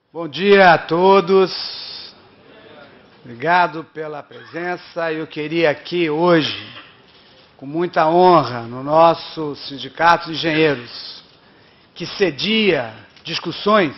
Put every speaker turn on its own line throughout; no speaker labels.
Bom dia a todos. Obrigado pela presença. Eu queria aqui hoje, com muita honra, no nosso Sindicato de Engenheiros, que cedia discussões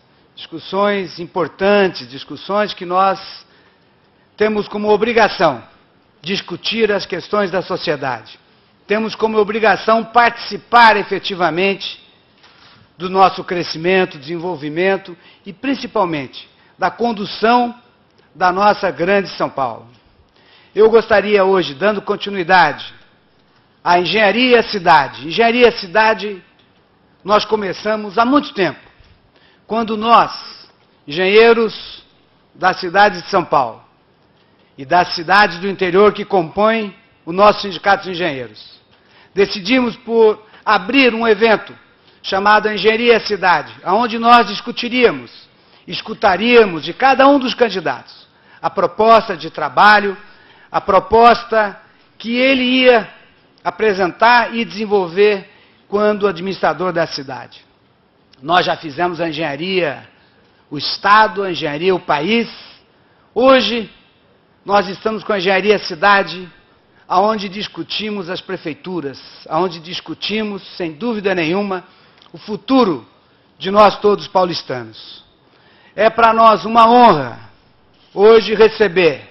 importantes, discussões que nós temos como obrigação discutir as questões da sociedade. Temos como obrigação participar efetivamente do nosso crescimento, desenvolvimento e, principalmente, da condução da nossa grande São Paulo. Eu gostaria hoje, dando continuidade à Engenharia Cidade. Engenharia Cidade nós começamos há muito tempo, quando nós, engenheiros da cidade de São Paulo e das cidades do interior que compõem o nosso Sindicato de Engenheiros, decidimos por abrir um evento chamado Engenharia Cidade, onde nós discutiríamos, escutaríamos de cada um dos candidatos a proposta de trabalho, a proposta que ele ia apresentar e desenvolver quando administrador da cidade. Nós já fizemos a engenharia, o Estado, a engenharia, o país. Hoje, nós estamos com a Engenharia Cidade, onde discutimos as prefeituras, onde discutimos, sem dúvida nenhuma, o futuro de nós todos paulistanos. É para nós uma honra hoje receber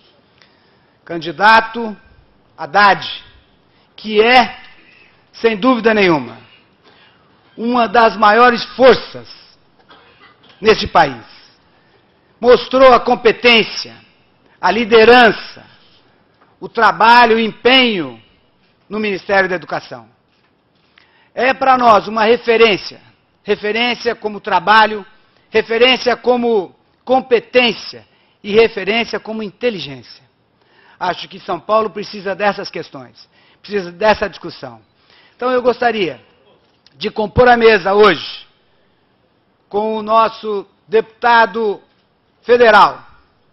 candidato Haddad, que é, sem dúvida nenhuma, uma das maiores forças nesse país. Mostrou a competência, a liderança, o trabalho, o empenho no Ministério da Educação. É para nós uma referência, referência como trabalho, referência como competência e referência como inteligência. Acho que São Paulo precisa dessas questões, precisa dessa discussão. Então eu gostaria de compor a mesa hoje com o nosso deputado federal,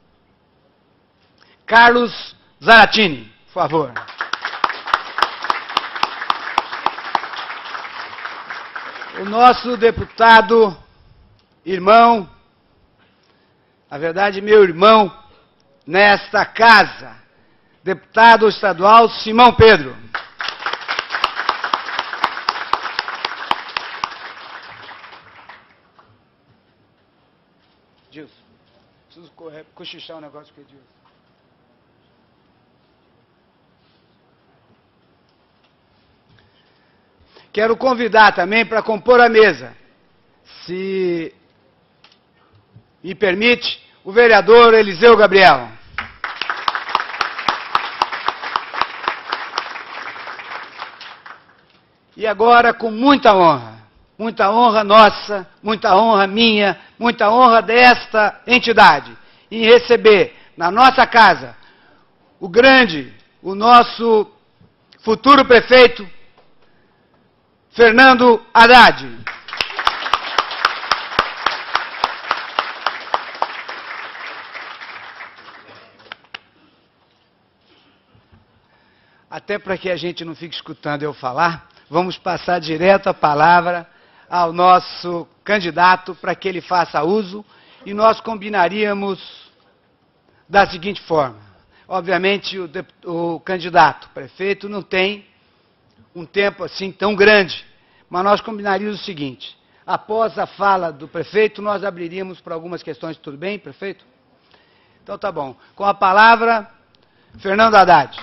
Carlos Zaratini, por favor. O nosso deputado, irmão, na verdade meu irmão, nesta casa, deputado estadual Simão Pedro. Gilson, preciso cochichar um negócio com o Gilson. Quero convidar também para compor a mesa, se me permite, o vereador Eliseu Gabriel. E agora, com muita honra nossa, muita honra minha, muita honra desta entidade, em receber na nossa casa o nosso futuro prefeito, Fernando Haddad. Até para que a gente não fique escutando eu falar, vamos passar direto a palavra ao nosso candidato para que ele faça uso e nós combinaríamos da seguinte forma. Obviamente o candidato prefeito não tem um tempo assim tão grande, mas nós combinaríamos o seguinte: após a fala do prefeito, nós abriríamos para algumas questões. Tudo bem, prefeito? Então tá bom. Com a palavra, Fernando Haddad.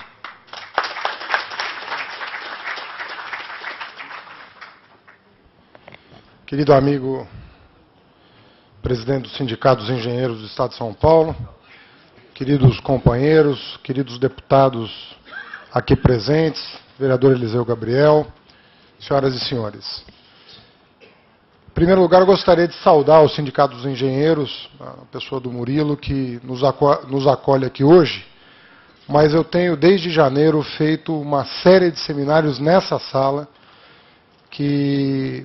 Querido amigo presidente do Sindicato dos Engenheiros do Estado de São Paulo, queridos companheiros, queridos deputados aqui presentes, vereador Eliseu Gabriel, senhoras e senhores. Em primeiro lugar, eu gostaria de saudar o Sindicato dos Engenheiros, a pessoa do Murilo, que nos acolhe aqui hoje, mas eu tenho, desde janeiro, feito uma série de seminários nessa sala, que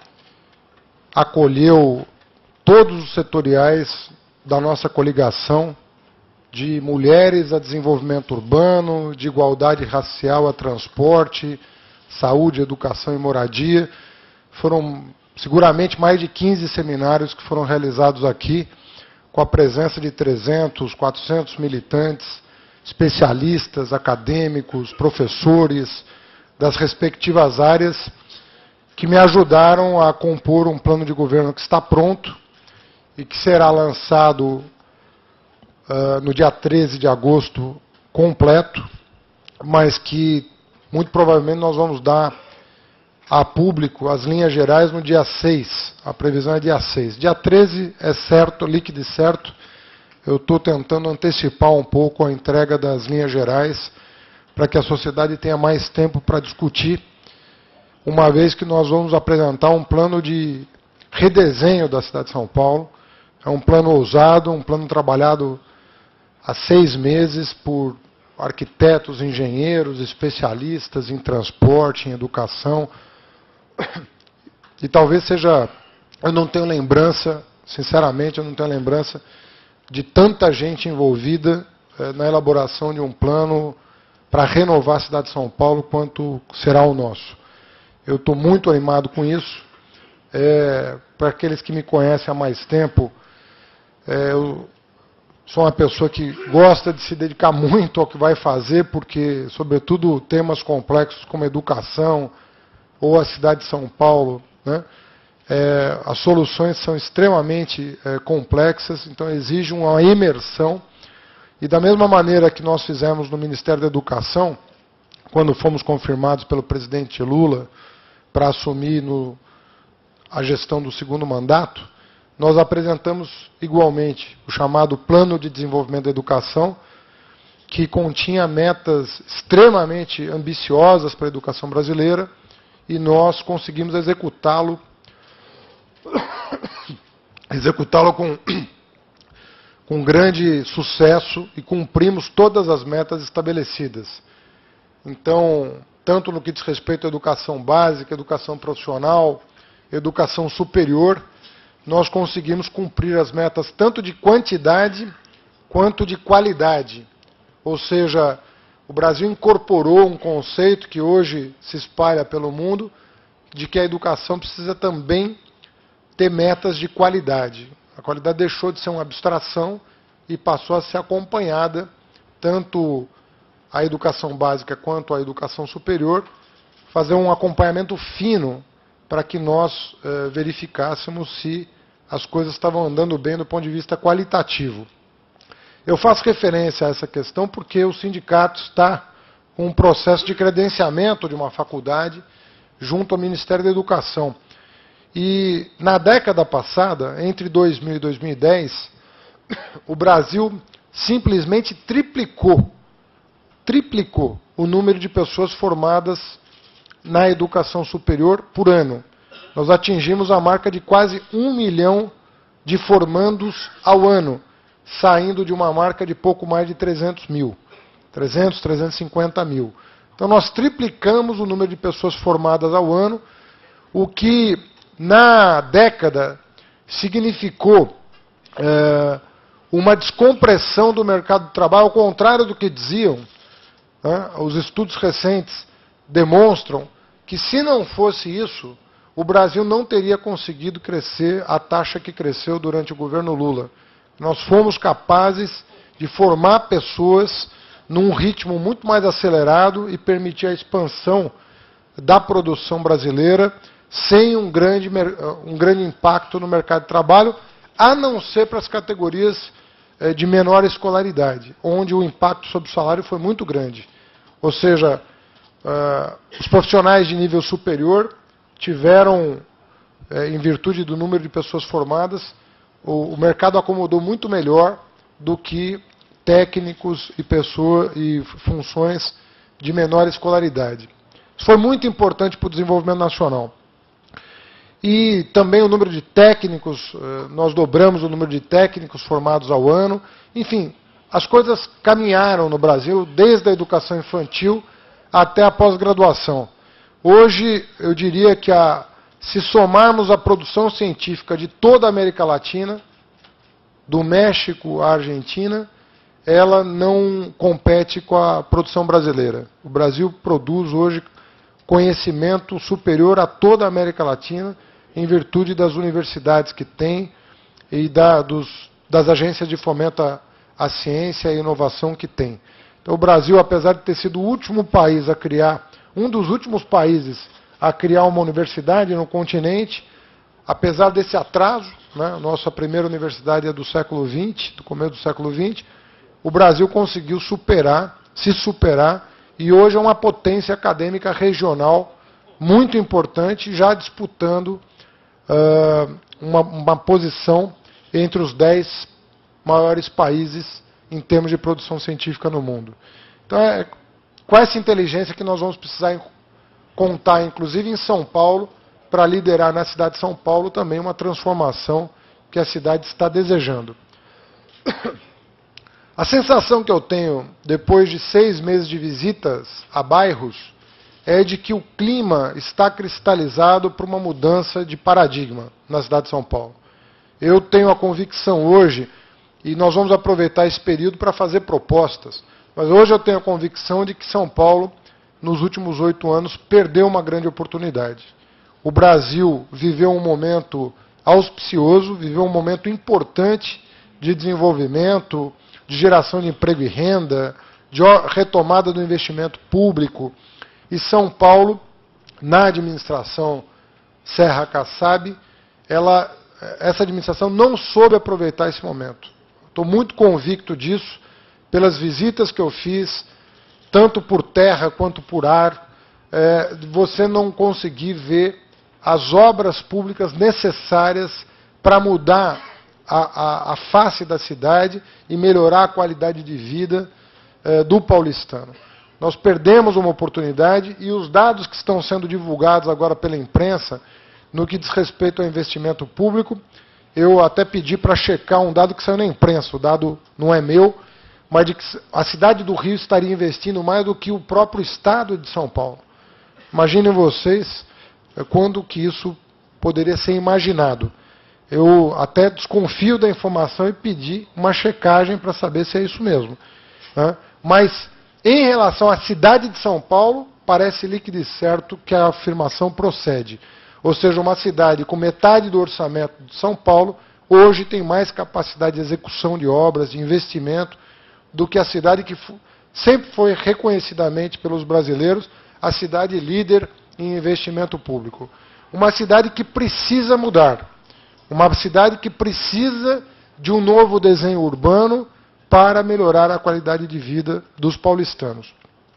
acolheu todos os setoriais da nossa coligação, de mulheres a desenvolvimento urbano, de igualdade racial a transporte, saúde, educação e moradia. Foram seguramente mais de 15 seminários que foram realizados aqui, com a presença de 300, 400 militantes, especialistas, acadêmicos, professores das respectivas áreas, que me ajudaram a compor um plano de governo que está pronto e que será lançado no dia 13 de agosto completo, mas que muito provavelmente nós vamos dar a público as linhas gerais no dia 6. A previsão é dia 6. Dia 13 é certo, líquido e certo. Eu estou tentando antecipar um pouco a entrega das linhas gerais para que a sociedade tenha mais tempo para discutir, uma vez que nós vamos apresentar um plano de redesenho da cidade de São Paulo. É um plano ousado, um plano trabalhado há 6 meses por arquitetos, engenheiros, especialistas em transporte, em educação. E talvez seja... Eu não tenho lembrança, sinceramente, eu não tenho lembrança de tanta gente envolvida na elaboração de um plano para renovar a cidade de São Paulo quanto será o nosso. Eu estou muito animado com isso. Para aqueles que me conhecem há mais tempo, eu sou uma pessoa que gosta de se dedicar muito ao que vai fazer, porque, sobretudo, temas complexos como educação ou a cidade de São Paulo, né, as soluções são extremamente complexas, então exige uma imersão. E da mesma maneira que nós fizemos no Ministério da Educação, quando fomos confirmados pelo presidente Lula para assumir a gestão do 2º mandato, nós apresentamos igualmente o chamado Plano de Desenvolvimento da Educação, que continha metas extremamente ambiciosas para a educação brasileira, e nós conseguimos executá-lo com grande sucesso e cumprimos todas as metas estabelecidas. Então, tanto no que diz respeito à educação básica, educação profissional, educação superior, nós conseguimos cumprir as metas tanto de quantidade quanto de qualidade. Ou seja, o Brasil incorporou um conceito que hoje se espalha pelo mundo, de que a educação precisa também ter metas de qualidade. A qualidade deixou de ser uma abstração e passou a ser acompanhada, tanto a educação básica quanto a educação superior, fazer um acompanhamento fino para que nós verificássemos se as coisas estavam andando bem do ponto de vista qualitativo. Eu faço referência a essa questão porque o sindicato está com um processo de credenciamento de uma faculdade junto ao Ministério da Educação. E na década passada, entre 2000 e 2010, o Brasil simplesmente triplicou o número de pessoas formadas na educação superior por ano. Nós atingimos a marca de quase 1 milhão de formandos ao ano, saindo de uma marca de pouco mais de 300 mil, 350 mil. Então nós triplicamos o número de pessoas formadas ao ano, o que na década significou uma descompressão do mercado de trabalho, ao contrário do que diziam, né, os estudos recentes demonstram que se não fosse isso, o Brasil não teria conseguido crescer a taxa que cresceu durante o governo Lula. Nós fomos capazes de formar pessoas num ritmo muito mais acelerado e permitir a expansão da produção brasileira sem um grande impacto no mercado de trabalho, a não ser para as categorias de menor escolaridade, onde o impacto sobre o salário foi muito grande. Ou seja, os profissionais de nível superior tiveram, em virtude do número de pessoas formadas, o mercado acomodou muito melhor do que técnicos e funções de menor escolaridade. Isso foi muito importante para o desenvolvimento nacional. E também o número de técnicos, nós dobramos o número de técnicos formados ao ano. Enfim, as coisas caminharam no Brasil desde a educação infantil até a pós-graduação. Hoje, eu diria que se somarmos a produção científica de toda a América Latina, do México à Argentina, ela não compete com a produção brasileira. O Brasil produz hoje conhecimento superior a toda a América Latina em virtude das universidades que tem e das agências de fomento à ciência e inovação que tem. Então, o Brasil, apesar de ter sido o último país a criar, um dos últimos países a criar uma universidade no continente, apesar desse atraso, né, nossa primeira universidade é do século XX, do começo do século XX, o Brasil conseguiu se superar, e hoje é uma potência acadêmica regional muito importante, já disputando uma posição entre os 10 maiores países em termos de produção científica no mundo. Então, com essa inteligência que nós vamos precisar contar, inclusive em São Paulo, para liderar na cidade de São Paulo também uma transformação que a cidade está desejando. A sensação que eu tenho, depois de 6 meses de visitas a bairros, é de que o clima está cristalizado para uma mudança de paradigma na cidade de São Paulo. Eu tenho a convicção hoje, e nós vamos aproveitar esse período para fazer propostas, mas hoje eu tenho a convicção de que São Paulo, nos últimos 8 anos, perdeu uma grande oportunidade. O Brasil viveu um momento auspicioso, viveu um momento importante de desenvolvimento, de geração de emprego e renda, de retomada do investimento público. E São Paulo, na administração Serra Kassab, essa administração não soube aproveitar esse momento. Estou muito convicto disso, pelas visitas que eu fiz, tanto por terra quanto por ar, você não conseguir ver as obras públicas necessárias para mudar a face da cidade e melhorar a qualidade de vida do paulistano. Nós perdemos uma oportunidade e os dados que estão sendo divulgados agora pela imprensa, no que diz respeito ao investimento público, eu até pedi para checar um dado que saiu na imprensa, o dado não é meu, mas de que a cidade do Rio estaria investindo mais do que o próprio estado de São Paulo. Imaginem vocês quando que isso poderia ser imaginado. Eu até desconfio da informação e pedi uma checagem para saber se é isso mesmo. Né? Mas, em relação à cidade de São Paulo, parece líquido e certo que a afirmação procede. Ou seja, uma cidade com metade do orçamento de São Paulo, hoje tem mais capacidade de execução de obras, de investimento, do que a cidade que sempre foi reconhecidamente pelos brasileiros a cidade líder em investimento público. Uma cidade que precisa mudar. Uma cidade que precisa de um novo desenho urbano para melhorar a qualidade de vida dos paulistanos.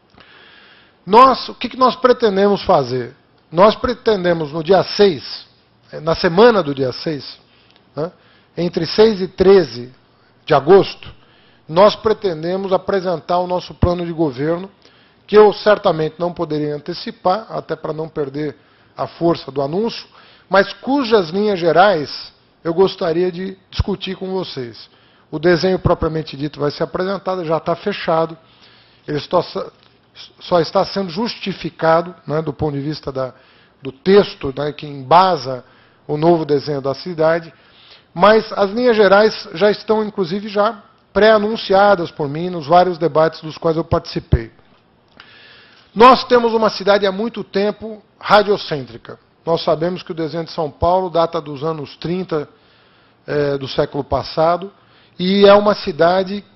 O que nós pretendemos fazer? Nós pretendemos, no dia 6, na semana do dia 6, né, entre 6 e 13 de agosto, nós pretendemos apresentar o nosso plano de governo, que eu certamente não poderia antecipar, até para não perder a força do anúncio, mas cujas linhas gerais eu gostaria de discutir com vocês. O desenho propriamente dito vai ser apresentado, já está fechado, ele só está sendo justificado, né, do ponto de vista do texto, né, que embasa o novo desenho da cidade, mas as linhas gerais já estão, inclusive, já pré-anunciadas por mim nos vários debates dos quais eu participei. Nós temos uma cidade há muito tempo radiocêntrica. Nós sabemos que o desenho de São Paulo data dos anos 30 do século passado, e é uma cidade,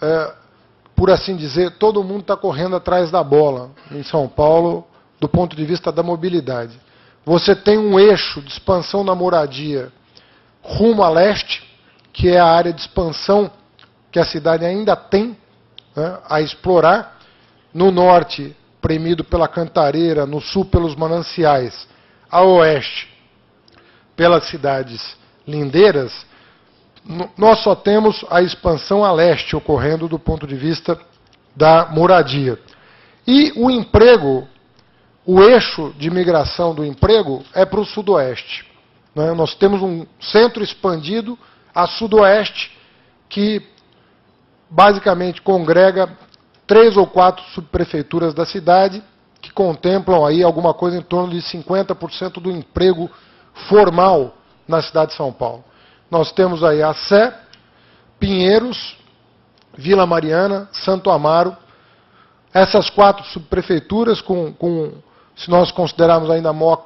por assim dizer, todo mundo está correndo atrás da bola em São Paulo, do ponto de vista da mobilidade. Você tem um eixo de expansão da moradia rumo a leste, que é a área de expansão que a cidade ainda tem, né, a explorar. No norte, premido pela Cantareira, no sul pelos mananciais, a oeste pelas cidades lindeiras, nós só temos a expansão a leste ocorrendo do ponto de vista da moradia. E o emprego, o eixo de migração do emprego é para o sudoeste. Né? Nós temos um centro expandido a sudoeste que basicamente congrega 3 ou 4 subprefeituras da cidade, que contemplam aí alguma coisa em torno de 50% do emprego formal na cidade de São Paulo. Nós temos aí a Sé, Pinheiros, Vila Mariana, Santo Amaro, essas 4 subprefeituras, se nós considerarmos ainda Moca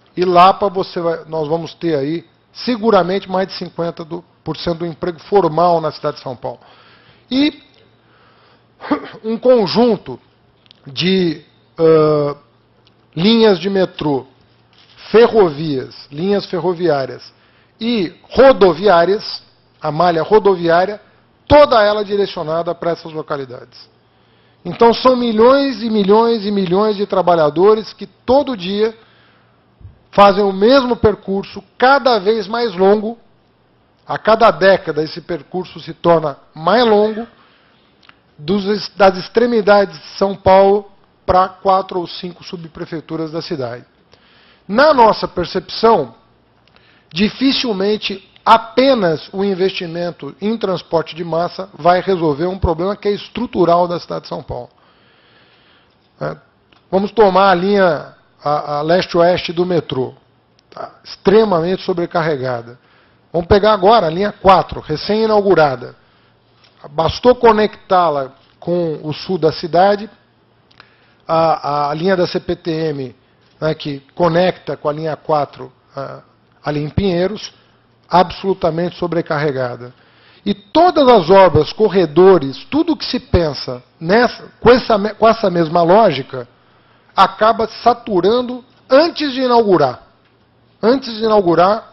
e Lapa nós vamos ter aí seguramente mais de 50% do emprego formal na cidade de São Paulo. E um conjunto de linhas de metrô, ferrovias, linhas ferroviárias e rodoviárias, a malha rodoviária, toda ela direcionada para essas localidades. Então são milhões e milhões e milhões de trabalhadores que todo dia fazem o mesmo percurso, cada vez mais longo. A cada década esse percurso se torna mais longo, das extremidades de São Paulo para 4 ou 5 subprefeituras da cidade. Na nossa percepção, dificilmente apenas o investimento em transporte de massa vai resolver um problema que é estrutural da cidade de São Paulo. Vamos tomar a linha a leste-oeste do metrô, tá extremamente sobrecarregada. Vamos pegar agora a linha 4, recém-inaugurada. Bastou conectá-la com o sul da cidade, a linha da CPTM, né, que conecta com a linha 4 ali em Pinheiros, absolutamente sobrecarregada. E todas as obras, corredores, tudo que se pensa com essa mesma lógica, acaba saturando antes de inaugurar. Antes de inaugurar,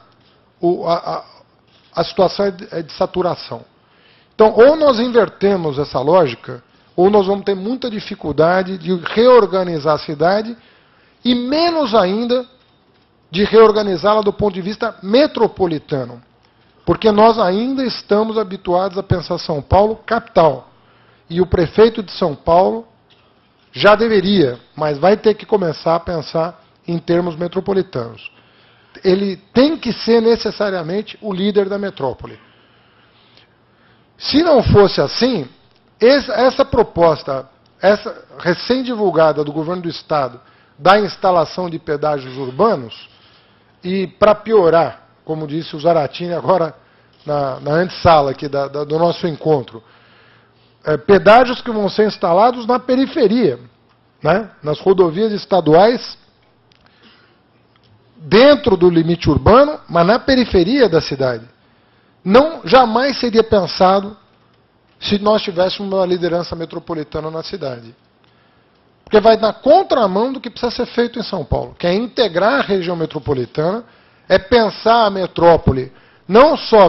a situação é de saturação. Então, ou nós invertemos essa lógica, ou nós vamos ter muita dificuldade de reorganizar a cidade, e menos ainda de reorganizá-la do ponto de vista metropolitano. Porque nós ainda estamos habituados a pensar São Paulo capital. E o prefeito de São Paulo já deveria, mas vai ter que começar a pensar em termos metropolitanos. Ele tem que ser necessariamente o líder da metrópole. Se não fosse assim, essa proposta, essa recém-divulgada do governo do Estado, da instalação de pedágios urbanos, e para piorar, como disse o Zaratini agora na antessala aqui do nosso encontro, pedágios que vão ser instalados na periferia, né, nas rodovias estaduais, dentro do limite urbano, mas na periferia da cidade. Jamais seria pensado se nós tivéssemos uma liderança metropolitana na cidade. Porque vai na contramão do que precisa ser feito em São Paulo, que é integrar a região metropolitana, é pensar a metrópole não só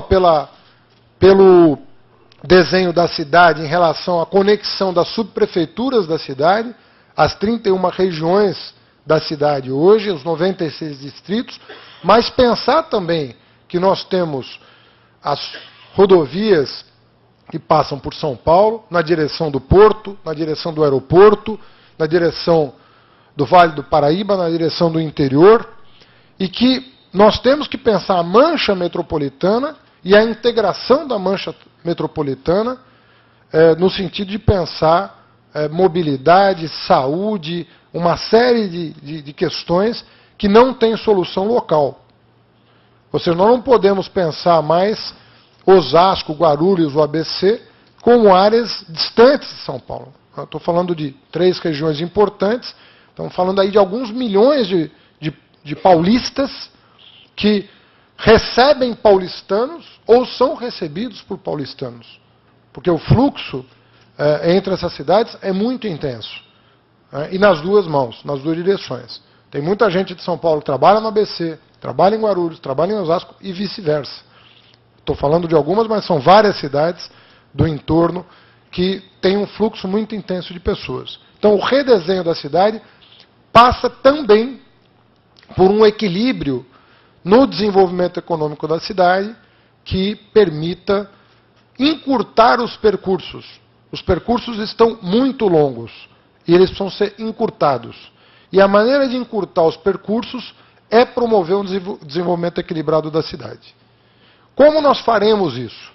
pelo desenho da cidade em relação à conexão das subprefeituras da cidade, as 31 regiões da cidade hoje, os 96 distritos, mas pensar também que nós temos as rodovias que passam por São Paulo, na direção do porto, na direção do aeroporto, na direção do Vale do Paraíba, na direção do interior, e que nós temos que pensar a mancha metropolitana e a integração da mancha metropolitana no sentido de pensar mobilidade, saúde, uma série de questões que não têm solução local. Ou seja, nós não podemos pensar mais Osasco, Guarulhos, o ABC, como áreas distantes de São Paulo. Eu estou falando de 3 regiões importantes, estamos falando aí de alguns milhões de paulistas que recebem paulistanos ou são recebidos por paulistanos. Porque o fluxo entre essas cidades é muito intenso. E nas duas mãos, nas duas direções. Tem muita gente de São Paulo que trabalha no ABC, trabalha em Guarulhos, trabalha em Osasco e vice-versa. Estou falando de algumas, mas são várias cidades do entorno que têm um fluxo muito intenso de pessoas. Então, o redesenho da cidade passa também por um equilíbrio no desenvolvimento econômico da cidade que permita encurtar os percursos. Os percursos estão muito longos e eles precisam ser encurtados. E a maneira de encurtar os percursos é promover um desenvolvimento equilibrado da cidade. Como nós faremos isso?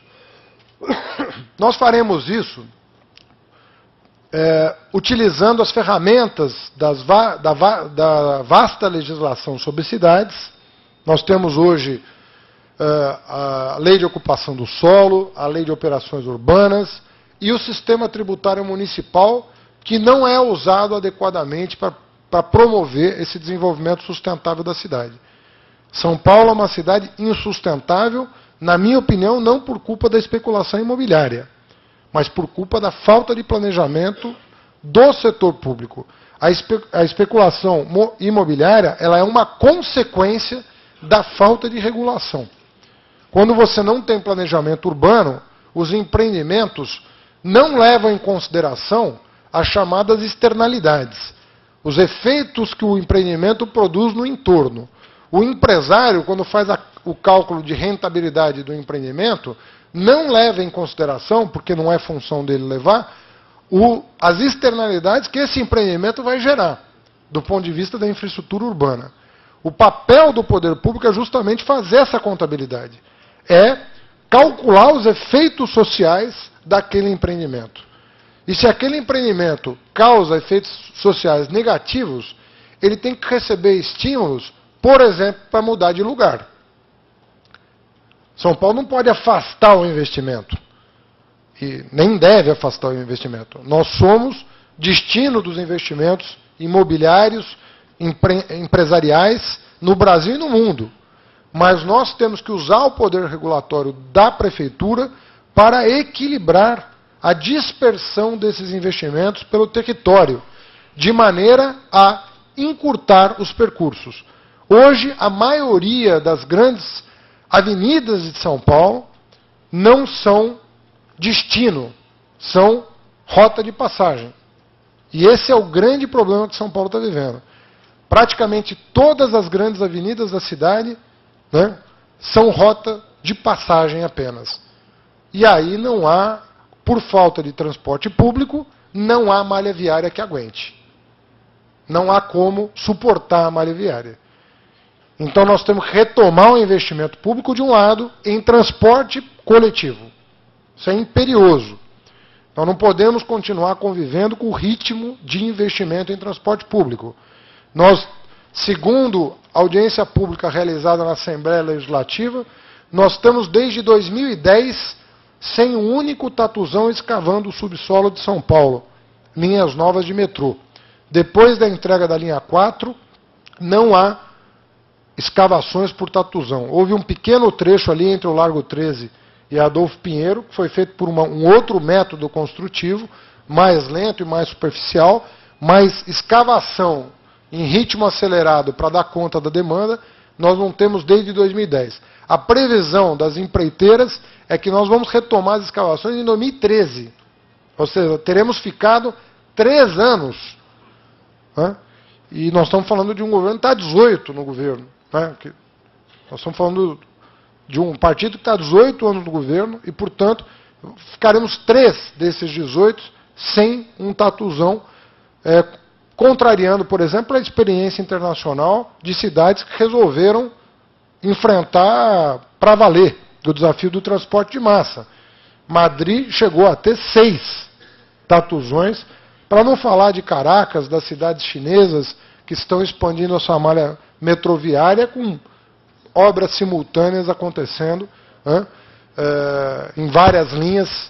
Nós faremos isso utilizando as ferramentas da vasta legislação sobre cidades. Nós temos hoje a Lei de Ocupação do Solo, a Lei de Operações Urbanas e o Sistema Tributário Municipal, que não é usado adequadamente para para promover esse desenvolvimento sustentável da cidade. São Paulo é uma cidade insustentável, na minha opinião, não por culpa da especulação imobiliária, mas por culpa da falta de planejamento do setor público. A especulação imobiliária ela é uma consequência da falta de regulação. Quando você não tem planejamento urbano, os empreendimentos não levam em consideração as chamadas externalidades, os efeitos que o empreendimento produz no entorno. O empresário, quando faz o cálculo de rentabilidade do empreendimento, não leva em consideração, porque não é função dele levar, as externalidades que esse empreendimento vai gerar, do ponto de vista da infraestrutura urbana. O papel do poder público é justamente fazer essa contabilidade. É calcular os efeitos sociais daquele empreendimento. E se aquele empreendimento causa efeitos sociais negativos, ele tem que receber estímulos, por exemplo, para mudar de lugar. São Paulo não pode afastar o investimento. E nem deve afastar o investimento. Nós somos destino dos investimentos imobiliários, empresariais, no Brasil e no mundo. Mas nós temos que usar o poder regulatório da prefeitura para equilibrar a dispersão desses investimentos pelo território, de maneira a encurtar os percursos. Hoje, a maioria das grandes avenidas de São Paulo não são destino, são rota de passagem. E esse é o grande problema que São Paulo está vivendo. Praticamente todas as grandes avenidas da cidade, né, são rota de passagem apenas. E aí não há, por falta de transporte público, não há malha viária que aguente. Não há como suportar a malha viária. Então nós temos que retomar o investimento público, de um lado, em transporte coletivo. Isso é imperioso. Nós não podemos continuar convivendo com o ritmo de investimento em transporte público. Nós, segundo a audiência pública realizada na Assembleia Legislativa, nós estamos desde 2010 sem um único tatuzão escavando o subsolo de São Paulo, linhas novas de metrô. Depois da entrega da linha 4, não há escavações por tatuzão. Houve um pequeno trecho ali entre o Largo 13 e Adolfo Pinheiro, que foi feito por um outro método construtivo, mais lento e mais superficial, mas escavação em ritmo acelerado para dar conta da demanda, nós não temos desde 2010. A previsão das empreiteiras é que nós vamos retomar as escavações em 2013. Ou seja, teremos ficado 3 anos. Né? E nós estamos falando de um governo que está 18 no governo. Né? Nós estamos falando de um partido que está 18 anos no governo e, portanto, ficaremos 3 desses 18 sem um tatuzão, contrariando, por exemplo, a experiência internacional de cidades que resolveram enfrentar para valer o desafio do transporte de massa. Madrid chegou a ter 6 tatuzões, para não falar de Caracas, das cidades chinesas que estão expandindo a sua malha metroviária com obras simultâneas acontecendo, né, em várias linhas,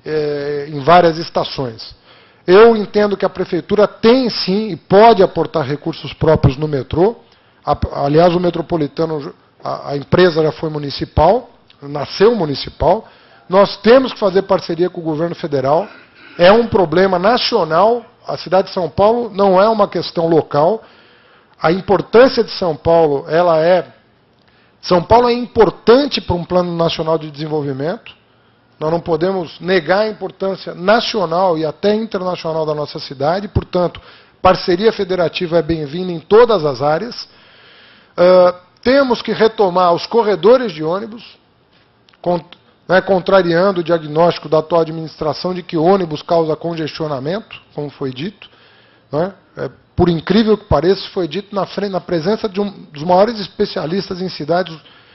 em várias estações. Eu entendo que a prefeitura tem sim e pode aportar recursos próprios no metrô. Aliás, o metropolitano, a empresa já foi municipal, nasceu municipal. Nós temos que fazer parceria com o governo federal. É um problema nacional. A cidade de São Paulo não é uma questão local. A importância de São Paulo, São Paulo é importante para um plano nacional de desenvolvimento. Nós não podemos negar a importância nacional e até internacional da nossa cidade. Portanto, parceria federativa é bem-vinda em todas as áreas. Temos que retomar os corredores de ônibus, contrariando o diagnóstico da atual administração de que ônibus causa congestionamento, como foi dito. Por incrível que pareça, foi dito na presença de dos maiores especialistas em cidades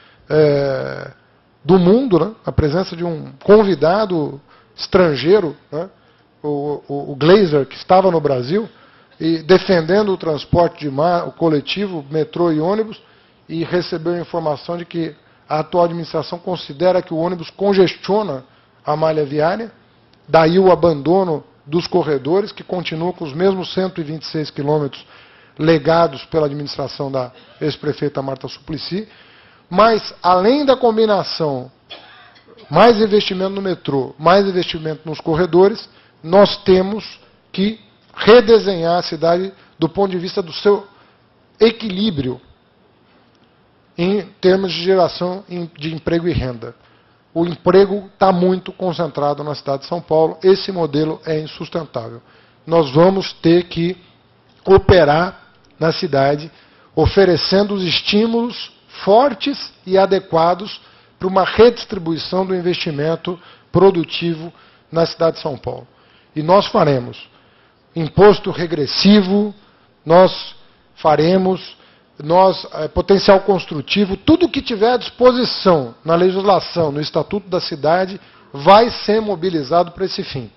do mundo, né? A presença de um convidado estrangeiro, né? o Glazer, que estava no Brasil, e defendendo o transporte o coletivo, metrô e ônibus, e recebeu a informação de que a atual administração considera que o ônibus congestiona a malha viária, daí o abandono dos corredores, que continuam com os mesmos 126 quilômetros legados pela administração da ex-prefeita Marta Suplicy, mas, além da combinação mais investimento no metrô, mais investimento nos corredores, nós temos que redesenhar a cidade do ponto de vista do seu equilíbrio em termos de geração de emprego e renda. O emprego está muito concentrado na cidade de São Paulo, esse modelo é insustentável. Nós vamos ter que operar na cidade, oferecendo os estímulos fortes e adequados para uma redistribuição do investimento produtivo na cidade de São Paulo. E nós faremos imposto regressivo, nós faremos potencial construtivo, tudo que tiver à disposição na legislação, no Estatuto da Cidade, vai ser mobilizado para esse fim.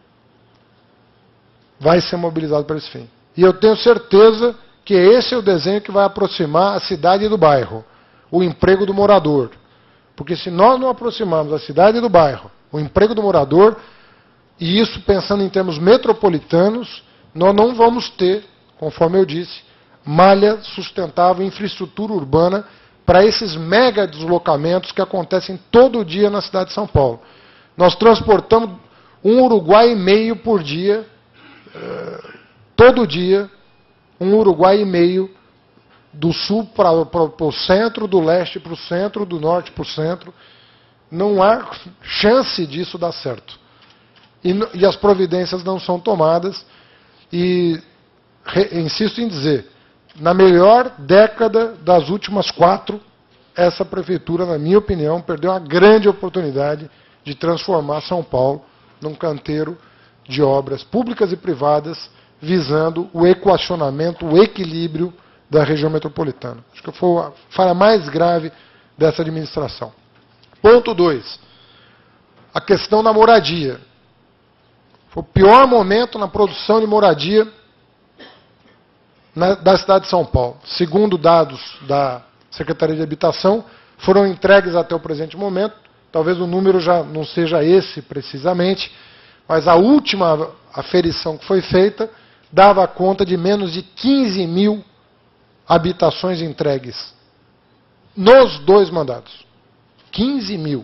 Vai ser mobilizado para esse fim. E eu tenho certeza que esse é o desenho que vai aproximar a cidade do bairro, o emprego do morador. Porque se nós não aproximarmos a cidade do bairro, o emprego do morador, e isso pensando em termos metropolitanos, nós não vamos ter, conforme eu disse, malha sustentável, infraestrutura urbana para esses mega deslocamentos que acontecem todo dia na cidade de São Paulo. Nós transportamos 1,5 Uruguai por dia, todo dia, 1,5 Uruguai do sul para o centro, do leste para o centro, do norte para o centro. Não há chance disso dar certo. E as providências não são tomadas. E insisto em dizer, na melhor década das últimas 4, essa prefeitura, na minha opinião, perdeu uma grande oportunidade de transformar São Paulo num canteiro de obras públicas e privadas, visando o equacionamento, o equilíbrio da região metropolitana. Acho que foi a falha mais grave dessa administração. Ponto 2. A questão da moradia. Foi o pior momento na produção de moradia da cidade de São Paulo. Segundo dados da Secretaria de Habitação, foram entregues até o presente momento, talvez o número já não seja esse precisamente, mas a última aferição que foi feita dava conta de menos de 15 mil habitações entregues nos 2 mandatos. 15 mil.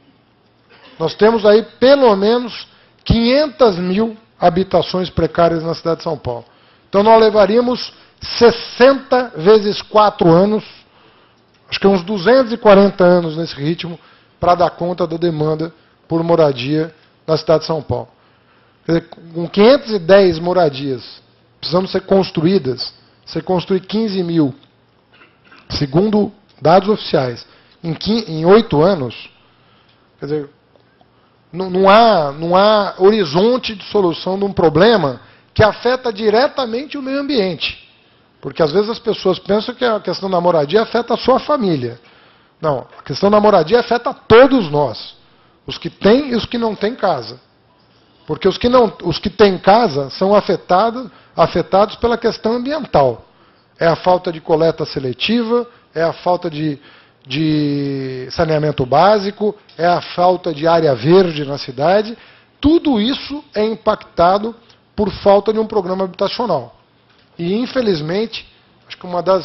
Nós temos aí pelo menos 500 mil habitações precárias na cidade de São Paulo. Então nós levaríamos 60 vezes 4 anos, acho que uns 240 anos nesse ritmo, para dar conta da demanda por moradia na cidade de São Paulo. Quer dizer, com 510 moradias precisando ser construídas, você construir 15 mil, segundo dados oficiais, em 8 anos, quer dizer, não há horizonte de solução de um problema que afeta diretamente o meio ambiente. Porque às vezes as pessoas pensam que a questão da moradia afeta a sua família. Não, a questão da moradia afeta todos nós. Os que têm e os que não têm casa. Porque os que têm casa são afetados pela questão ambiental. É a falta de coleta seletiva, é a falta de saneamento básico, é a falta de área verde na cidade. Tudo isso é impactado por falta de um programa habitacional. E, infelizmente, acho que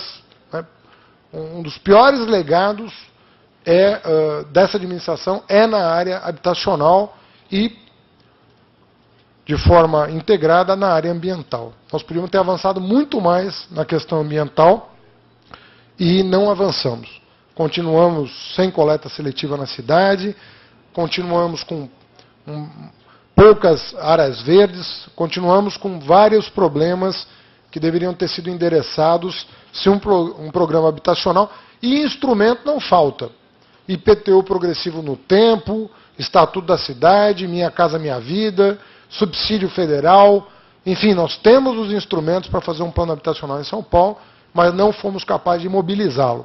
um dos piores legados dessa administração é na área habitacional e, de forma integrada, na área ambiental. Nós podíamos ter avançado muito mais na questão ambiental e não avançamos. Continuamos sem coleta seletiva na cidade, continuamos com poucas áreas verdes, continuamos com vários problemas que deveriam ter sido endereçados se um programa habitacional, e instrumento não falta. IPTU progressivo no tempo, Estatuto da Cidade, Minha Casa Minha Vida, subsídio federal, enfim, nós temos os instrumentos para fazer um plano habitacional em São Paulo, mas não fomos capazes de mobilizá-lo.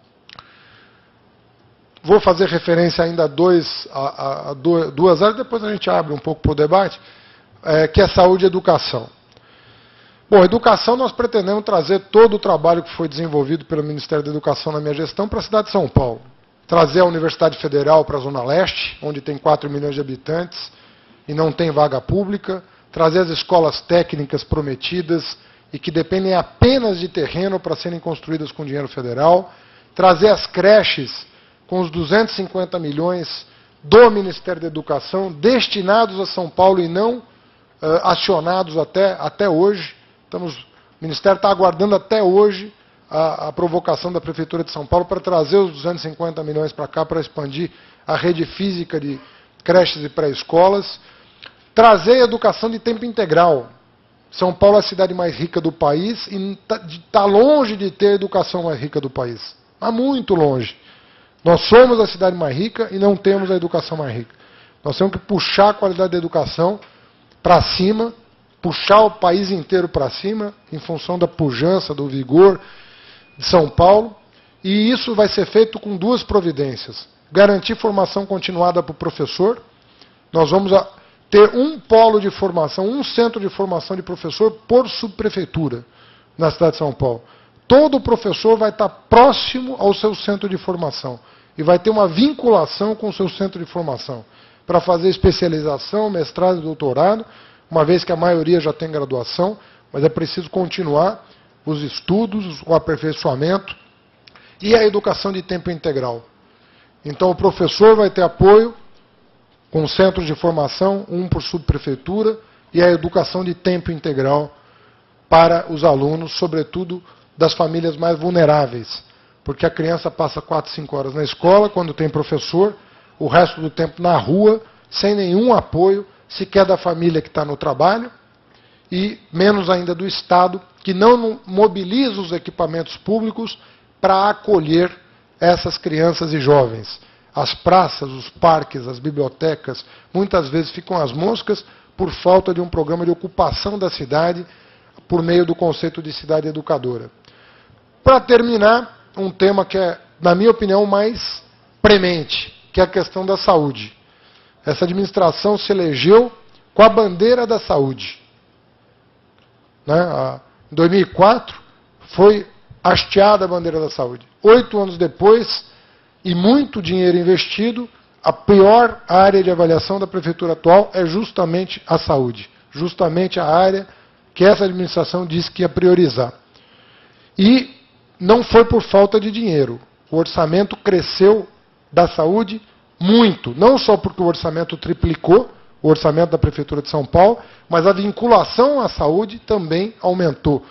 Vou fazer referência ainda a duas áreas, depois a gente abre um pouco para o debate, que é saúde e educação. Bom, educação nós pretendemos trazer todo o trabalho que foi desenvolvido pelo Ministério da Educação na minha gestão para a cidade de São Paulo. Trazer a Universidade Federal para a Zona Leste, onde tem 4 milhões de habitantes e não tem vaga pública. Trazer as escolas técnicas prometidas e que dependem apenas de terreno para serem construídas com dinheiro federal, trazer as creches com os 250 milhões do Ministério da Educação, destinados a São Paulo e não acionados até hoje. O Ministério está aguardando até hoje a provocação da Prefeitura de São Paulo para trazer os 250 milhões para cá, para expandir a rede física de creches e pré-escolas. Trazer a educação de tempo integral. São Paulo é a cidade mais rica do país e está longe de ter a educação mais rica do país. Está muito longe. Nós somos a cidade mais rica e não temos a educação mais rica. Nós temos que puxar a qualidade da educação para cima, puxar o país inteiro para cima, em função da pujança, do vigor de São Paulo. E isso vai ser feito com duas providências. Garantir formação continuada para o professor. Nós vamos ter um polo de formação, um centro de formação de professor por subprefeitura na cidade de São Paulo. Todo professor vai estar próximo ao seu centro de formação e vai ter uma vinculação com o seu centro de formação para fazer especialização, mestrado e doutorado, uma vez que a maioria já tem graduação, mas é preciso continuar os estudos, o aperfeiçoamento e a educação de tempo integral. Então o professor vai ter apoio com centros de formação, um por subprefeitura, e a educação de tempo integral para os alunos, sobretudo das famílias mais vulneráveis. Porque a criança passa 4, 5 horas na escola, quando tem professor, o resto do tempo na rua, sem nenhum apoio, sequer da família que está no trabalho, e menos ainda do Estado, que não mobiliza os equipamentos públicos para acolher essas crianças e jovens. As praças, os parques, as bibliotecas, muitas vezes ficam às moscas por falta de um programa de ocupação da cidade por meio do conceito de cidade educadora. Para terminar, um tema que é, na minha opinião, mais premente, que é a questão da saúde. Essa administração se elegeu com a bandeira da saúde. Em 2004, foi hasteada a bandeira da saúde. 8 anos depois, e muito dinheiro investido, a pior área de avaliação da prefeitura atual é justamente a saúde. Justamente a área que essa administração disse que ia priorizar. E não foi por falta de dinheiro. O orçamento cresceu da saúde muito. Não só porque o orçamento triplicou, o orçamento da Prefeitura de São Paulo, mas a vinculação à saúde também aumentou.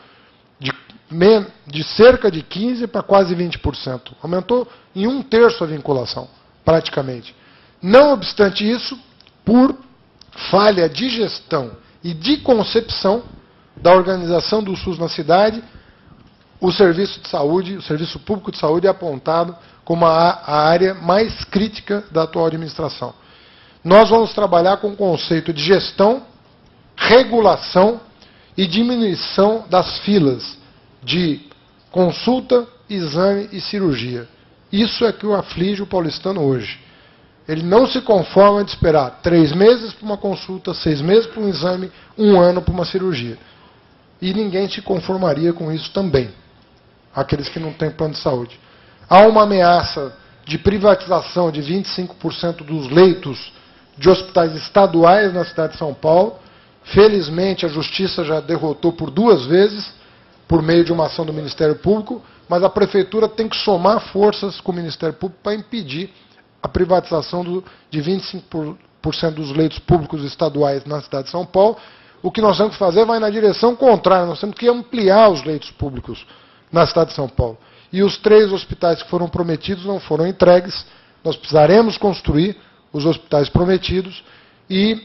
De cerca de 15% para quase 20%. Aumentou em 1/3 a vinculação, praticamente. Não obstante isso, por falha de gestão e de concepção da organização do SUS na cidade, o serviço de saúde, o serviço público de saúde é apontado como a área mais crítica da atual administração. Nós vamos trabalhar com o conceito de gestão, regulação e diminuição das filas de consulta, exame e cirurgia. Isso é que o aflige o paulistano hoje. Ele não se conforma de esperar 3 meses para uma consulta, 6 meses para um exame, 1 ano para uma cirurgia. E ninguém se conformaria com isso também, aqueles que não têm plano de saúde. Há uma ameaça de privatização de 25% dos leitos de hospitais estaduais na cidade de São Paulo. Felizmente, a Justiça já derrotou por 2 vezes, por meio de uma ação do Ministério Público, mas a Prefeitura tem que somar forças com o Ministério Público para impedir a privatização de 25% dos leitos públicos estaduais na cidade de São Paulo. O que nós temos que fazer vai na direção contrária, nós temos que ampliar os leitos públicos na cidade de São Paulo. E os 3 hospitais que foram prometidos não foram entregues, nós precisaremos construir os hospitais prometidos e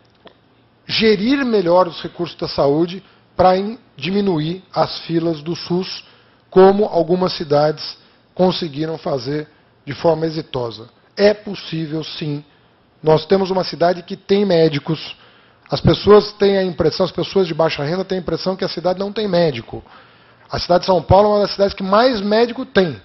gerir melhor os recursos da saúde para diminuir as filas do SUS, como algumas cidades conseguiram fazer de forma exitosa. É possível, sim. Nós temos uma cidade que tem médicos. As pessoas têm a impressão, as pessoas de baixa renda têm a impressão que a cidade não tem médico. A cidade de São Paulo é uma das cidades que mais médico tem.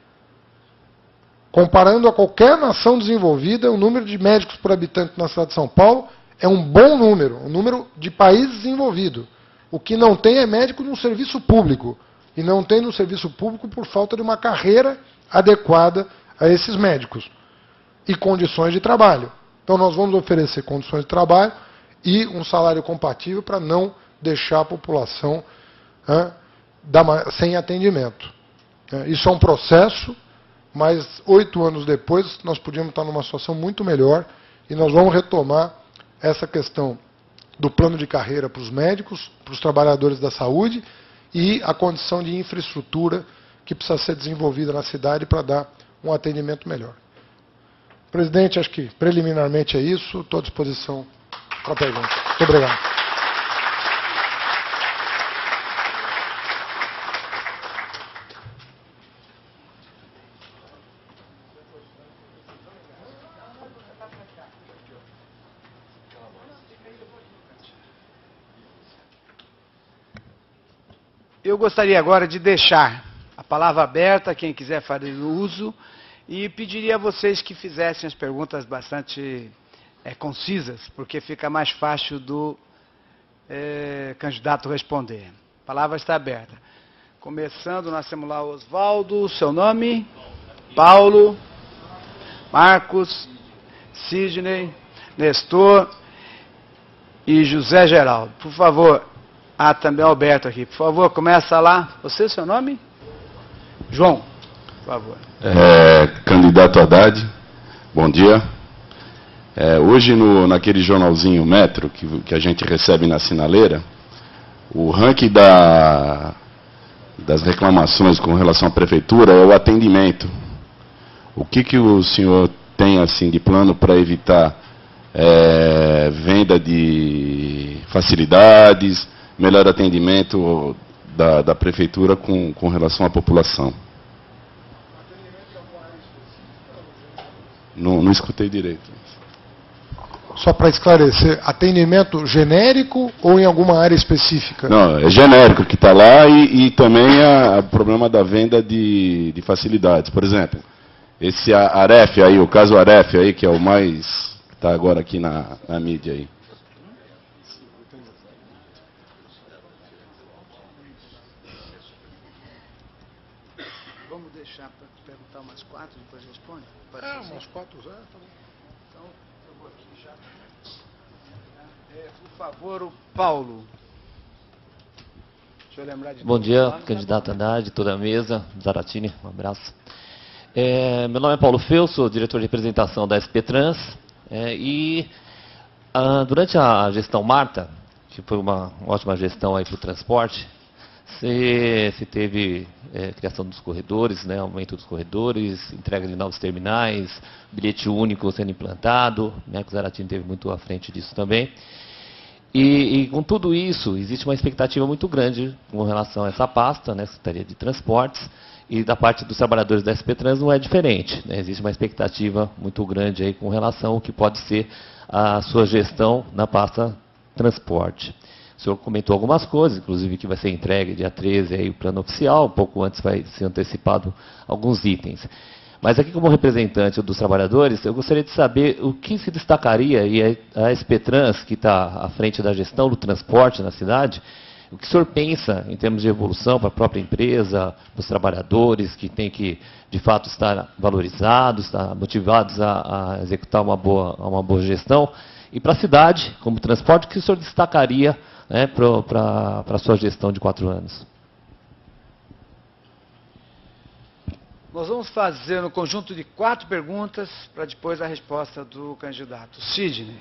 Comparando a qualquer nação desenvolvida, o número de médicos por habitante na cidade de São Paulo é um bom número, um número de país desenvolvido. O que não tem é médico no serviço público. E não tem no serviço público por falta de uma carreira adequada a esses médicos. E condições de trabalho. Então nós vamos oferecer condições de trabalho e um salário compatível para não deixar a população sem atendimento. Isso é um processo, mas 8 anos depois nós podíamos estar numa situação muito melhor e nós vamos retomar essa questão do plano de carreira para os médicos, para os trabalhadores da saúde e a condição de infraestrutura que precisa ser desenvolvida na cidade para dar um atendimento melhor. Presidente, acho que preliminarmente é isso. Estou à disposição para perguntas. Muito obrigado.
Eu gostaria agora de deixar a palavra aberta a quem quiser fazer uso e pediria a vocês que fizessem as perguntas bastante concisas, porque fica mais fácil do candidato responder. A palavra está aberta. Começando, nós temos lá o Oswaldo, seu nome? Paulo, Marcos, Sidney, Nestor e José Geraldo. Por favor. Ah, também Alberto aqui. Por favor, começa lá. Você, seu nome? João, por favor.
Candidato Haddad, bom dia. Hoje, naquele jornalzinho Metro, que a gente recebe na sinaleira, o ranking das reclamações com relação à prefeitura é o atendimento. O que o senhor tem assim, de plano para evitar venda de facilidades, melhor atendimento da prefeitura com relação à população? Não escutei direito.
Só para esclarecer, atendimento genérico ou em alguma área específica?
Não, é genérico que está lá e também o problema da venda de facilidades. Por exemplo, esse Aref aí, o caso Aref aí, que é o mais que está agora aqui na mídia aí.
Vamos deixar para perguntar umas 4, depois responde?
Umas 4, tá bom.
Então, eu vou aqui já. Por favor, o Paulo. Deixa eu lembrar de...
Bom dia, candidato Haddad, toda a mesa, Zaratini, um abraço. Meu nome é Paulo Feu, sou diretor de representação da SP Trans, durante a gestão Marta, que foi uma ótima gestão aí para o transporte, se teve criação dos corredores, né, aumento dos corredores, entrega de novos terminais, bilhete único sendo implantado, né, que o Zaratini teve muito à frente disso também. E com tudo isso, existe uma expectativa muito grande com relação a essa pasta, né, Secretaria de Transportes, e da parte dos trabalhadores da SP Trans não é diferente, né, existe uma expectativa muito grande aí com relação ao que pode ser a sua gestão na pasta Transporte. O senhor comentou algumas coisas, inclusive que vai ser entregue dia 13 aí o plano oficial, um pouco antes vai ser antecipado alguns itens. Mas aqui como representante dos trabalhadores, eu gostaria de saber o que se destacaria, e a SP Trans, que está à frente da gestão do transporte na cidade, o que o senhor pensa em termos de evolução para a própria empresa, para os trabalhadores que têm que, de fato, estar valorizados, estar motivados a executar uma boa gestão, e para a cidade, como transporte, o que o senhor destacaria, né, para a sua gestão de 4 anos?
Nós vamos fazer um conjunto de 4 perguntas para depois a resposta do candidato. Sidney.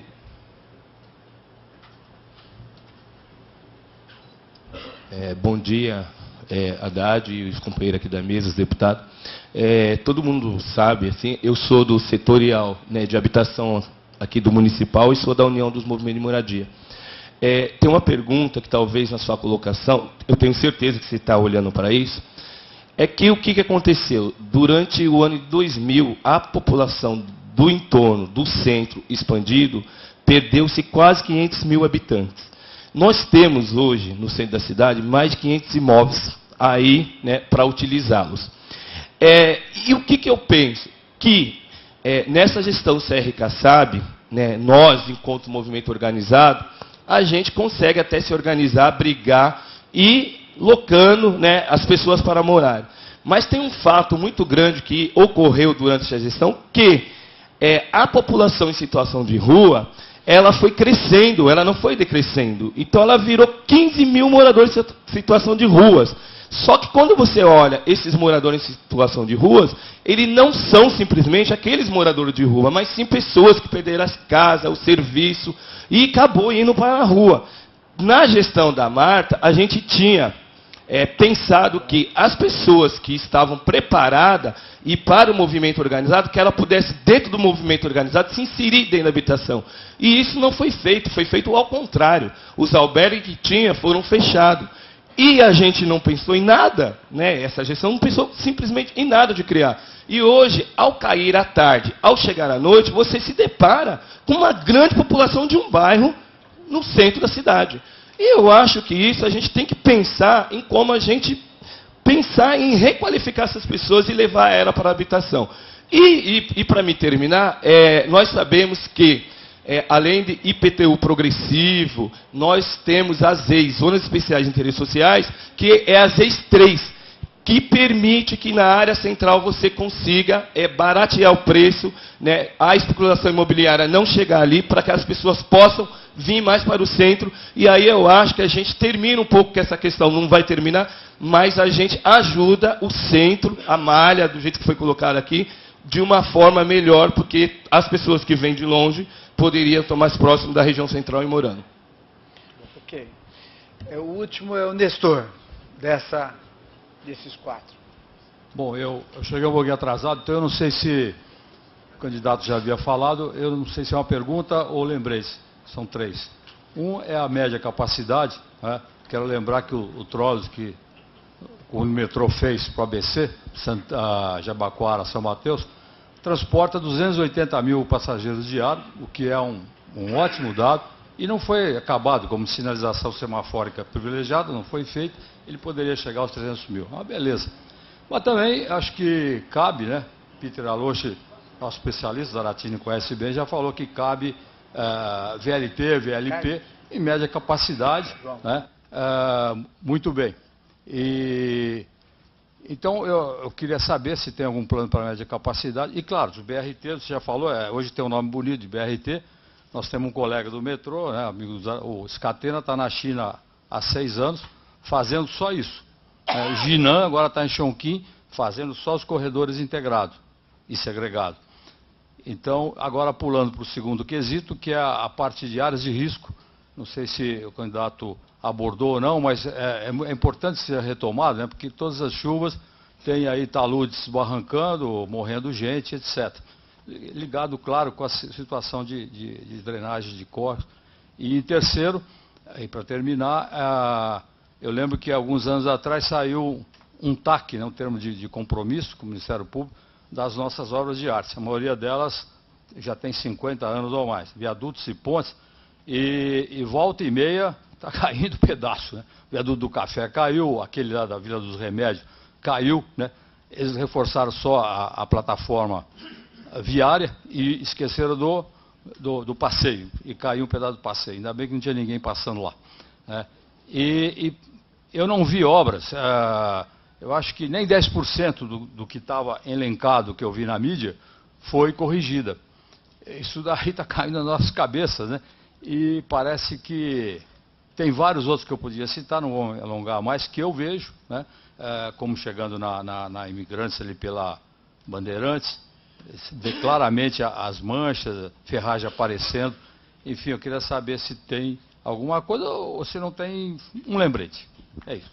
Bom dia, Haddad e os companheiros aqui da mesa, os deputados. Todo mundo sabe, assim, eu sou do setorial, né, de habitação aqui do municipal e sou da União dos Movimentos de Moradia. Tem uma pergunta que talvez na sua colocação, eu tenho certeza que você está olhando para isso, é que o que aconteceu? Durante o ano de 2000, a população do entorno, do centro expandido, perdeu-se quase 500 mil habitantes. Nós temos hoje, no centro da cidade, mais de 500 imóveis aí, né, para utilizá-los. E o que eu penso? Que nessa gestão CRK-SAB, né, nós, enquanto movimento organizado, a gente consegue até se organizar, brigar e locando, né, as pessoas para morar. Mas tem um fato muito grande que ocorreu durante essa gestão, que a população em situação de rua, ela foi crescendo, ela não foi decrescendo. Então ela virou 15 mil moradores em situação de ruas. Só que quando você olha esses moradores em situação de ruas, eles não são simplesmente aqueles moradores de rua, mas sim pessoas que perderam as casas, o serviço, e acabou indo para a rua. Na gestão da Marta, a gente tinha pensado que as pessoas que estavam preparadas e para o movimento organizado, que ela pudesse, dentro do movimento organizado, se inserir dentro da habitação. E isso não foi feito ao contrário. Os albergues que tinha foram fechados. E a gente não pensou em nada, né? Essa gestão não pensou simplesmente em nada de criar. E hoje, ao cair à tarde, ao chegar à noite, você se depara com uma grande população de um bairro no centro da cidade. E eu acho que isso a gente tem que pensar em como a gente pensar em requalificar essas pessoas e levar ela para a habitação. E para me terminar, nós sabemos que, além de IPTU progressivo, nós temos as ZEIs, Zonas Especiais de Interesses Sociais, que é a ZEIs 3, que permite que na área central você consiga baratear o preço, né, a especulação imobiliária não chegar ali, para que as pessoas possam vir mais para o centro. E aí eu acho que a gente termina um pouco, que essa questão não vai terminar, mas a gente ajuda o centro, a malha, do jeito que foi colocado aqui, de uma forma melhor, porque as pessoas que vêm de longe poderiam estar mais próximo da região central e morando.
Ok. O último é o Nestor, desses quatro.
Bom, eu cheguei um pouquinho atrasado, então eu não sei se o candidato já havia falado, eu não sei se é uma pergunta ou lembrei-se. São três. Um é a média capacidade, né? Quero lembrar que o trolleys que o metrô fez para o ABC, Jabaquara, São Mateus, transporta 280 mil passageiros diários, o que é um ótimo dado, e não foi acabado como sinalização semafórica privilegiada, não foi feito, ele poderia chegar aos 300 mil. Ah, beleza. Mas também acho que cabe, né? Peter Aloche, nosso especialista da Aratini, conhece bem, já falou que cabe VLT, VLP, em média capacidade, né? Muito bem. Então, eu queria saber se tem algum plano para média capacidade. E, claro, os BRT, você já falou, hoje tem um nome bonito de BRT. Nós temos um colega do metrô, né, o Scatena, está na China há 6 anos, fazendo só isso. O Jinan agora está em Chongqing, fazendo só os corredores integrados e segregados. Então, agora pulando para o segundo quesito, que é a parte de áreas de risco. Não sei se o candidato abordou ou não, mas é importante ser retomado, né, porque todas as chuvas tem aí taludes barrancando, morrendo gente, etc. Ligado, claro, com a situação de drenagem de córregos. E em terceiro, para terminar, eu lembro que alguns anos atrás saiu um TAC, né, um termo de compromisso com o Ministério Público, das nossas obras de arte. A maioria delas já tem 50 anos ou mais, viadutos e pontes, e volta e meia está caindo pedaço, né? O viaduto do Café caiu, aquele lá da Vila dos Remédios caiu, né? Eles reforçaram só a plataforma viária e esqueceram do passeio, e caiu um pedaço do passeio. Ainda bem que não tinha ninguém passando lá, né? E eu não vi obras, eu acho que nem 10% do que estava elencado, que eu vi na mídia, foi corrigida. Isso daí está caindo nas nossas cabeças, né? E parece que tem vários outros que eu podia citar, não vou alongar mais, que eu vejo, né? Como chegando na Imigrantes ali pela Bandeirantes, vê claramente as manchas, ferragem aparecendo. Enfim, eu queria saber se tem alguma coisa ou se não tem um lembrete. É isso.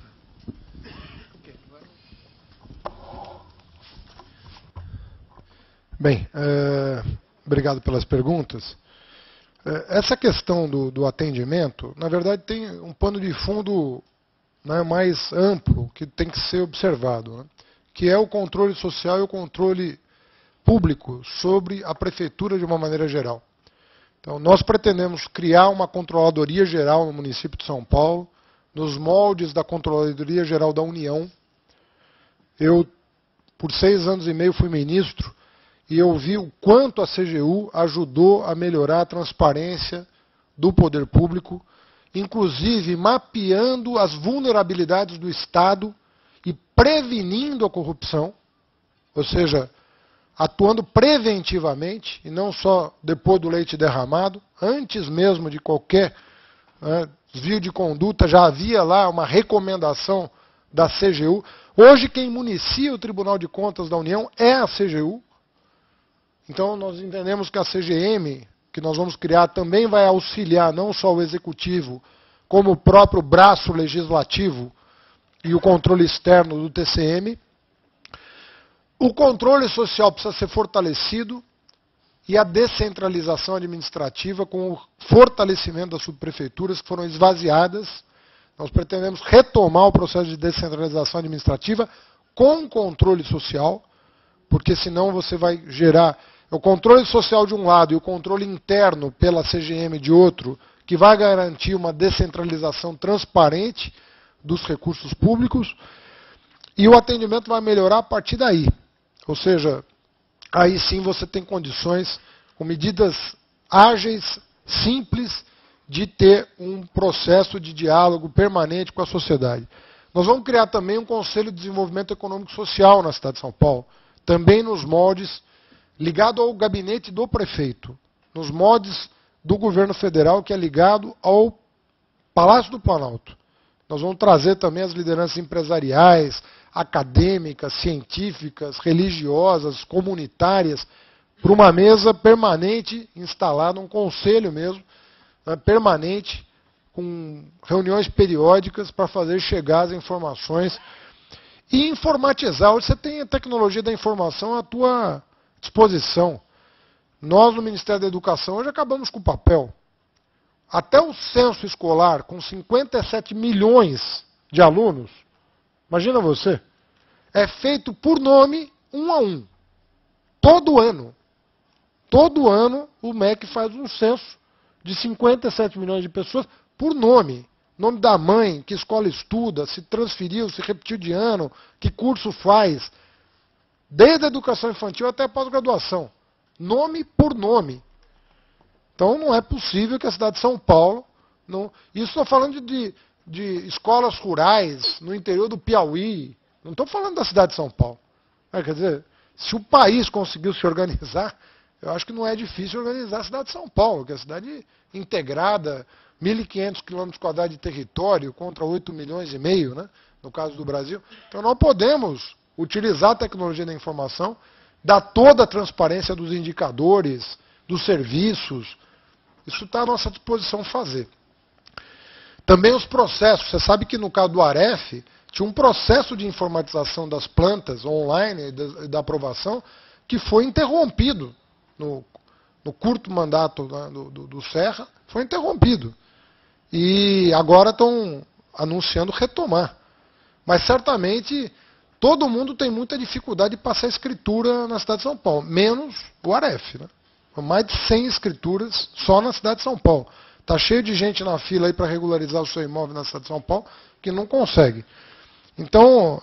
Bem, obrigado pelas perguntas. Essa questão do atendimento, na verdade, tem um pano de fundo, né, mais amplo que tem que ser observado, né, que é o controle social e o controle público sobre a prefeitura de uma maneira geral. Então, nós pretendemos criar uma controladoria geral no município de São Paulo, nos moldes da Controladoria Geral da União. Eu, por 6 anos e meio, fui ministro, e eu vi o quanto a CGU ajudou a melhorar a transparência do poder público, inclusive mapeando as vulnerabilidades do Estado e prevenindo a corrupção. Ou seja, atuando preventivamente, e não só depois do leite derramado, antes mesmo de qualquer desvio de conduta, já havia lá uma recomendação da CGU. Hoje quem municia o Tribunal de Contas da União é a CGU. Então nós entendemos que a CGM, que nós vamos criar, também vai auxiliar não só o Executivo, como o próprio braço legislativo e o controle externo do TCM. O controle social precisa ser fortalecido e a descentralização administrativa com o fortalecimento das subprefeituras que foram esvaziadas. Nós pretendemos retomar o processo de descentralização administrativa com controle social, porque senão você vai gerar o controle social de um lado e o controle interno pela CGM de outro, que vai garantir uma descentralização transparente dos recursos públicos, e o atendimento vai melhorar a partir daí. Ou seja, aí sim você tem condições, com medidas ágeis, simples, de ter um processo de diálogo permanente com a sociedade. Nós vamos criar também um Conselho de Desenvolvimento Econômico e Social na cidade de São Paulo, também nos moldes ligado ao gabinete do prefeito, nos moldes do governo federal, que é ligado ao Palácio do Planalto. Nós vamos trazer também as lideranças empresariais, acadêmicas, científicas, religiosas, comunitárias, para uma mesa permanente instalada, um conselho mesmo, permanente, com reuniões periódicas para fazer chegar as informações e informatizar. Hoje você tem a tecnologia da informação à tua disposição. Nós, no Ministério da Educação, hoje acabamos com o papel. Até o censo escolar, com 57 milhões de alunos, imagina você, é feito por nome, um a um. Todo ano. Todo ano o MEC faz um censo de 57 milhões de pessoas por nome. Nome da mãe, que escola estuda, se transferiu, se repetiu de ano, que curso faz. Desde a educação infantil até a pós-graduação. Nome por nome. Então não é possível que a cidade de São Paulo... Isso estou falando de escolas rurais, no interior do Piauí. Não estou falando da cidade de São Paulo. Quer dizer, se o país conseguiu se organizar, eu acho que não é difícil organizar a cidade de São Paulo, que é a cidade integrada, 1.500 km² de território contra 8 milhões e meio, né, no caso do Brasil. Então não podemos utilizar a tecnologia da informação, dar toda a transparência dos indicadores, dos serviços. Isso está à nossa disposição fazer. Também os processos. Você sabe que no caso do AREF, tinha um processo de informatização das plantas online e da aprovação que foi interrompido no curto mandato, né, do Serra, foi interrompido. E agora estão anunciando retomar. Mas certamente todo mundo tem muita dificuldade de passar escritura na cidade de São Paulo, menos o AREF. Né? Mais de 100 escrituras só na cidade de São Paulo. Está cheio de gente na fila aí para regularizar o seu imóvel na cidade de São Paulo que não consegue. Então,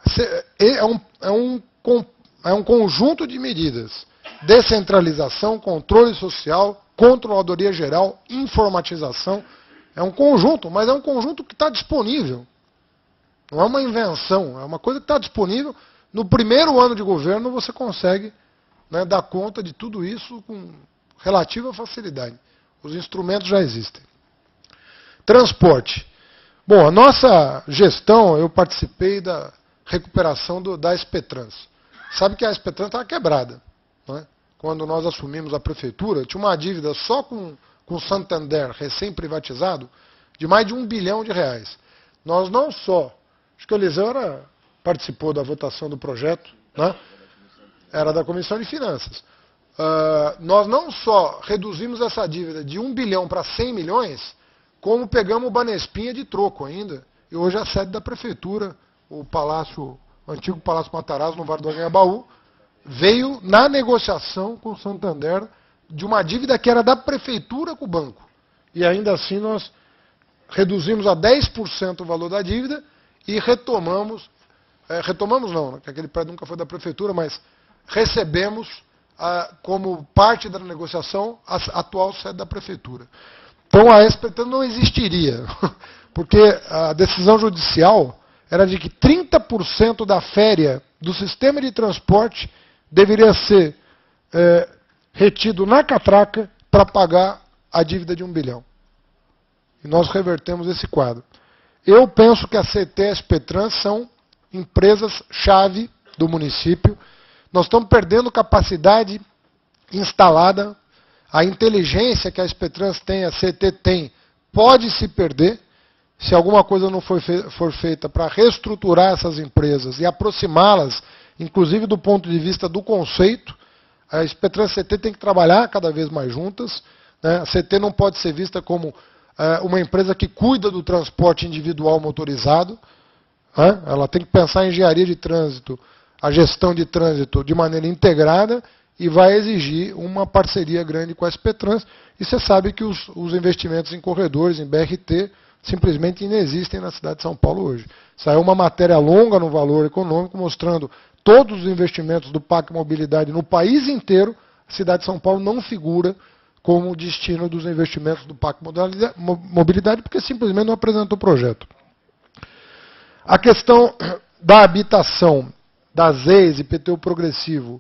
é um conjunto de medidas. Descentralização, controle social, controladoria geral, informatização. É um conjunto, mas é um conjunto que está disponível. Não é uma invenção, é uma coisa que está disponível. No primeiro ano de governo você consegue, né, dar conta de tudo isso com relativa facilidade. Os instrumentos já existem. Transporte. Bom, a nossa gestão, eu participei da recuperação da SPTrans. Sabe que a SPTrans estava quebrada. Né? Quando nós assumimos a prefeitura, tinha uma dívida só com o Santander, recém-privatizado, de mais de R$1 bilhão. Nós não só... Acho que o Eliseu participou da votação do projeto, né? Era da Comissão de Finanças. Nós não só reduzimos essa dívida de 1 bilhão para 100 milhões, como pegamos o Banespinha de troco ainda, e hoje a sede da prefeitura, o antigo Palácio Matarazzo, no Vale do Anhangabaú, veio na negociação com o Santander de uma dívida que era da prefeitura com o banco. E ainda assim nós reduzimos a 10% o valor da dívida e retomamos não, né, que aquele prédio nunca foi da prefeitura, mas recebemos como parte da negociação a atual sede da prefeitura. Então a SPTrans não existiria, porque a decisão judicial era de que 30% da féria do sistema de transporte deveria ser retido na catraca para pagar a dívida de 1 bilhão. E nós revertemos esse quadro. Eu penso que a CT e a SPTrans são empresas-chave do município. Nós estamos perdendo capacidade instalada. A inteligência que a SPTrans tem, a CT tem, pode se perder se alguma coisa não for feita para reestruturar essas empresas e aproximá-las, inclusive do ponto de vista do conceito. A SPTrans e a CT tem que trabalhar cada vez mais juntas, né? A CT não pode ser vista como uma empresa que cuida do transporte individual motorizado, né? Ela tem que pensar em engenharia de trânsito, a gestão de trânsito de maneira integrada, e vai exigir uma parceria grande com a SPTrans. E você sabe que os investimentos em corredores, em BRT, simplesmente inexistem na cidade de São Paulo hoje. Saiu uma matéria longa no Valor Econômico mostrando todos os investimentos do PAC Mobilidade no país inteiro. A cidade de São Paulo não figura como destino dos investimentos do PAC Mobilidade, porque simplesmente não apresentou projeto. A questão da habitação, das EIs, IPTU progressivo,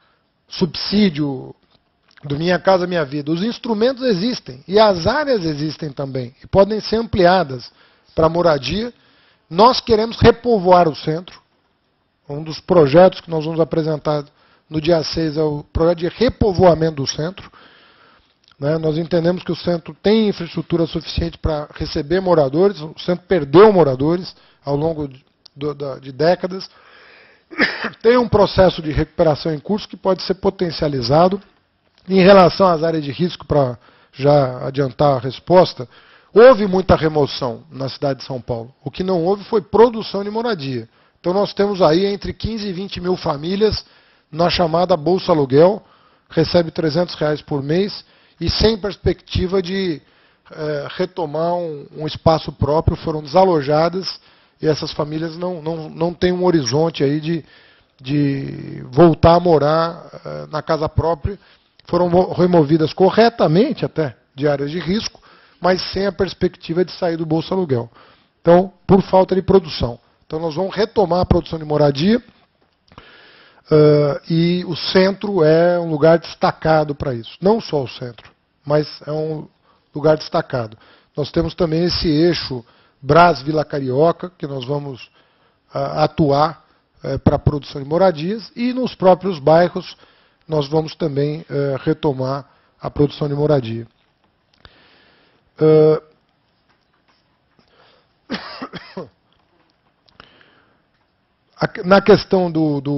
subsídio do Minha Casa Minha Vida, os instrumentos existem e as áreas existem também e podem ser ampliadas para moradia. Nós queremos repovoar o centro. Um dos projetos que nós vamos apresentar no dia 6 é o projeto de repovoamento do centro. Nós entendemos que o centro tem infraestrutura suficiente para receber moradores, o centro perdeu moradores ao longo de décadas. Tem um processo de recuperação em curso que pode ser potencializado. Em relação às áreas de risco, para já adiantar a resposta, houve muita remoção na cidade de São Paulo. O que não houve foi produção de moradia. Então nós temos aí entre 15 e 20 mil famílias na chamada Bolsa Aluguel, recebe R$300 por mês e sem perspectiva de retomar um espaço próprio, foram desalojadas. E essas famílias não têm um horizonte aí de voltar a morar na casa própria. Foram removidas corretamente até de áreas de risco, mas sem a perspectiva de sair do Bolsa Aluguel. Então, por falta de produção. Então, nós vamos retomar a produção de moradia e o centro é um lugar destacado para isso. Não só o centro, mas é um lugar destacado. Nós temos também esse eixo Brás Vila Carioca, que nós vamos atuar para a produção de moradias, e nos próprios bairros nós vamos também retomar a produção de moradia. Na questão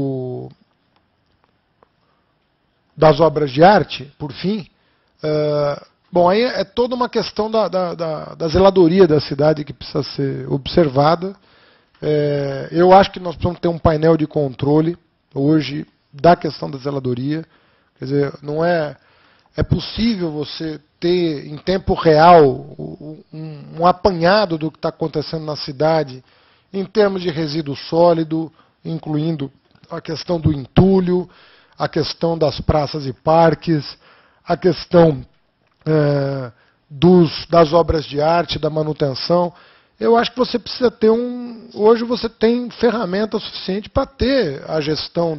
das obras de arte, por fim, bom, aí é toda uma questão da zeladoria da cidade que precisa ser observada. Eu acho que nós precisamos ter um painel de controle hoje da questão da zeladoria. Quer dizer, não é possível você ter em tempo real um apanhado do que está acontecendo na cidade em termos de resíduo sólido, incluindo a questão do entulho, a questão das praças e parques, a questão das obras de arte, da manutenção. Eu acho que você precisa ter hoje você tem ferramenta suficiente para ter a gestão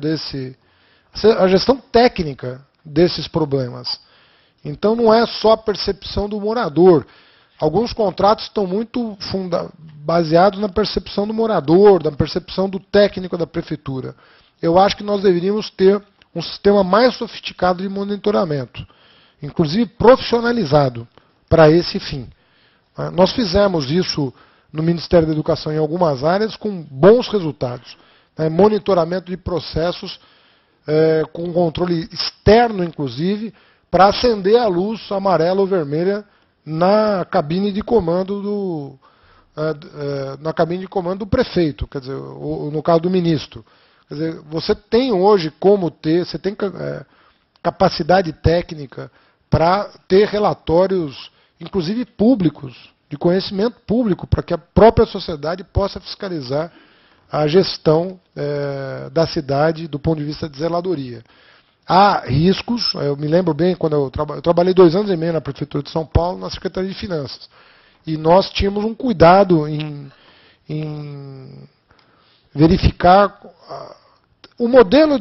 técnica desses problemas. Então não é só a percepção do morador. Alguns contratos estão muito baseados na percepção do morador, na percepção do técnico da prefeitura. Eu acho que nós deveríamos ter um sistema mais sofisticado de monitoramento, inclusive profissionalizado, para esse fim. Nós fizemos isso no Ministério da Educação em algumas áreas com bons resultados. Monitoramento de processos com controle externo, inclusive, para acender a luz amarela ou vermelha na cabine de comando do prefeito, quer dizer, ou no caso do ministro. Quer dizer, você tem hoje você tem capacidade técnica para ter relatórios, inclusive públicos, de conhecimento público, para que a própria sociedade possa fiscalizar a gestão da cidade do ponto de vista de zeladoria. Há riscos, eu me lembro bem, quando eu trabalhei 2 anos e meio na Prefeitura de São Paulo, na Secretaria de Finanças. E nós tínhamos um cuidado em verificar o modelo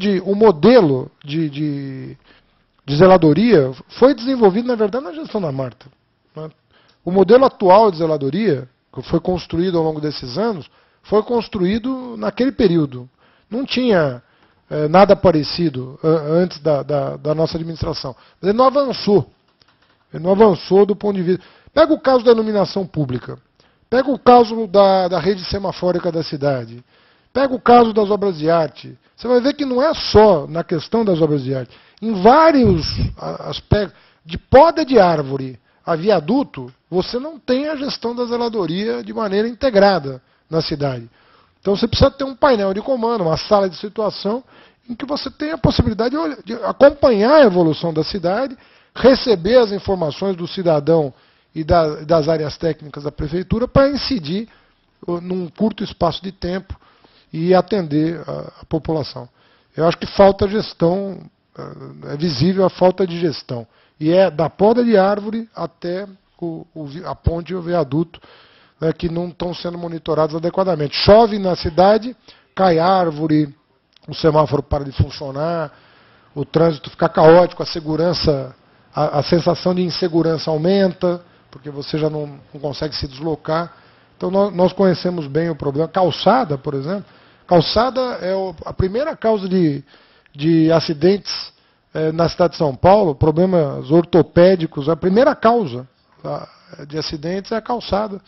de zeladoria foi desenvolvido, na verdade, na gestão da Marta. Né? O modelo atual de zeladoria, que foi construído ao longo desses anos, foi construído naquele período. Não tinha nada parecido antes da nossa administração. Mas ele não avançou. Ele não avançou do ponto de vista... Pega o caso da iluminação pública. Pega o caso da rede semafórica da cidade. Pega o caso das obras de arte. Você vai ver que não é só na questão das obras de arte. Em vários aspectos, de poda de árvore a viaduto, você não tem a gestão da zeladoria de maneira integrada na cidade. Então você precisa ter um painel de comando, uma sala de situação, em que você tenha a possibilidade de acompanhar a evolução da cidade, receber as informações do cidadão e das áreas técnicas da prefeitura para incidir num curto espaço de tempo e atender a população. Eu acho que falta gestão, é visível a falta de gestão. E é da poda de árvore até a ponte e o viaduto, né, que não estão sendo monitorados adequadamente. Chove na cidade, cai árvore, o semáforo para de funcionar, o trânsito fica caótico, a segurança, a sensação de insegurança aumenta, porque você já não consegue se deslocar. Então nós conhecemos bem o problema. Calçada, por exemplo. Calçada é a primeira causa de acidentes na cidade de São Paulo, problemas ortopédicos. A primeira causa de acidentes é a calçada.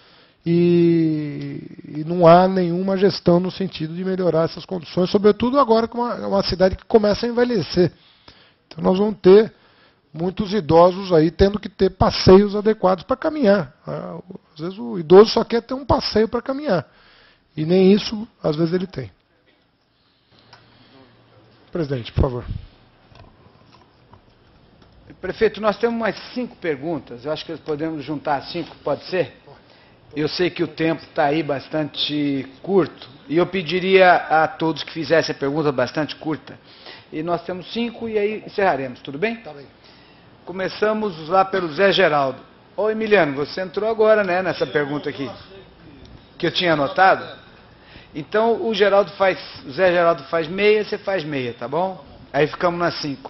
E não há nenhuma gestão no sentido de melhorar essas condições, sobretudo agora que é uma cidade que começa a envelhecer. Então nós vamos ter muitos idosos aí tendo que ter passeios adequados para caminhar. Às vezes o idoso só quer ter um passeio para caminhar. E nem isso, às vezes, ele tem. Presidente, por favor.
Prefeito, nós temos mais 5 perguntas. Eu acho que podemos juntar 5, pode ser? Eu sei que o tempo está aí bastante curto. E eu pediria a todos que fizessem a pergunta bastante curta. E nós temos 5 e aí encerraremos, tudo bem?
Tá bem.
Começamos lá pelo Zé Geraldo. Ô Emiliano, você entrou agora, né, nessa pergunta aqui, que eu tinha anotado. Então o Zé Geraldo faz meia, você faz meia, tá bom? Aí ficamos nas 5.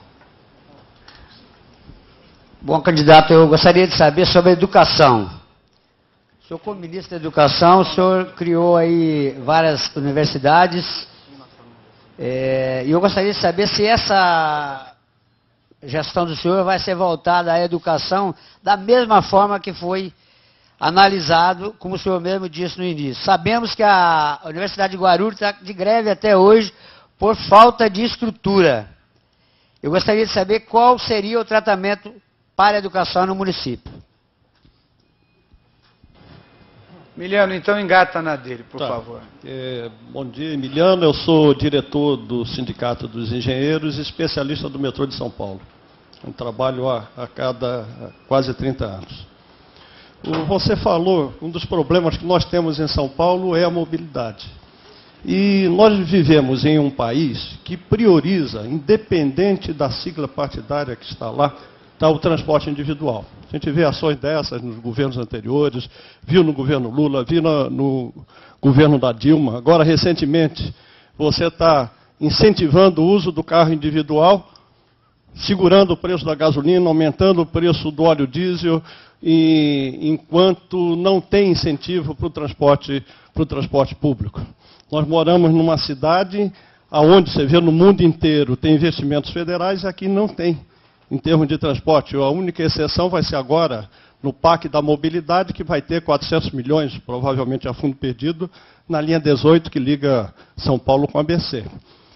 Bom, candidato, eu gostaria de saber sobre a educação. O senhor, como ministro da Educação, o senhor criou aí várias universidades. E eu gostaria de saber se essa gestão do senhor vai ser voltada à educação da mesma forma que foi analisado, como o senhor mesmo disse no início. Sabemos que a Universidade de Guarulhos está de greve até hoje por falta de estrutura. Eu gostaria de saber qual seria o tratamento para a educação no município.
Emiliano, então engata na dele, por favor.
Bom dia, Emiliano. Eu sou diretor do Sindicato dos Engenheiros e especialista do metrô de São Paulo. Eu trabalho há quase 30 anos. Você falou, um dos problemas que nós temos em São Paulo é a mobilidade. E nós vivemos em um país que prioriza, independente da sigla partidária que está lá, está o transporte individual. A gente vê ações dessas nos governos anteriores, viu no governo Lula, viu no governo da Dilma. Agora, recentemente, você está incentivando o uso do carro individual, segurando o preço da gasolina, aumentando o preço do óleo diesel, e enquanto não tem incentivo para o transporte público. Nós moramos numa cidade onde você vê no mundo inteiro tem investimentos federais e aqui não tem, em termos de transporte. A única exceção vai ser agora no PAC da mobilidade, que vai ter 400 milhões, provavelmente a fundo perdido, na linha 18 que liga São Paulo com ABC.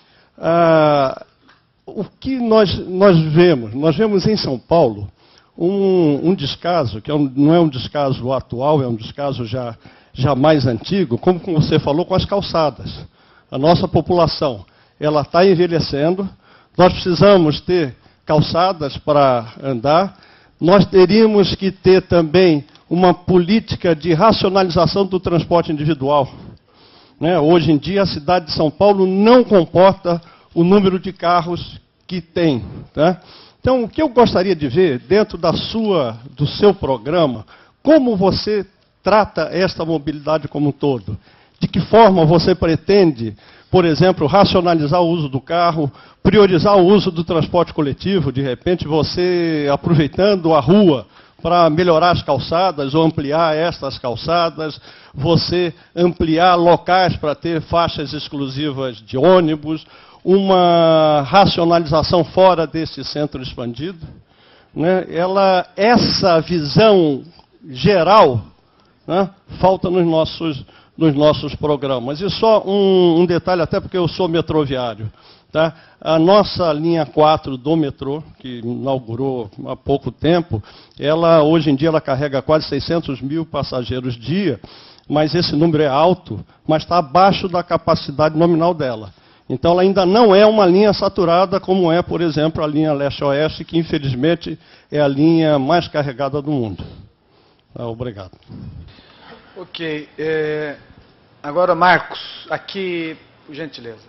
O que nós vemos? Nós vemos em São Paulo um descaso, que não é um descaso atual, é um descaso já mais antigo, como você falou, com as calçadas. A nossa população ela está envelhecendo, nós precisamos ter calçadas para andar, nós teríamos que ter também uma política de racionalização do transporte individual. Hoje em dia, a cidade de São Paulo não comporta o número de carros que tem. Tá? Então, o que eu gostaria de ver dentro do seu programa, como você trata esta mobilidade como um todo? De que forma você pretende por exemplo, racionalizar o uso do carro, priorizar o uso do transporte coletivo, de repente você aproveitando a rua para melhorar as calçadas ou ampliar estas calçadas, você ampliar locais para ter faixas exclusivas de ônibus, uma racionalização fora desse centro expandido, né? Essa visão geral, né, falta nos nossos programas. E só um detalhe, até porque eu sou metroviário. Tá? A nossa linha 4 do metrô, que inaugurou há pouco tempo, hoje em dia ela carrega quase 600 mil passageiros dia, mas esse número é alto, mas está abaixo da capacidade nominal dela. Então ela ainda não é uma linha saturada, como é, por exemplo, a linha leste-oeste, que infelizmente é a linha mais carregada do mundo. Obrigado.
Ok. Agora, Marcos, aqui, por gentileza.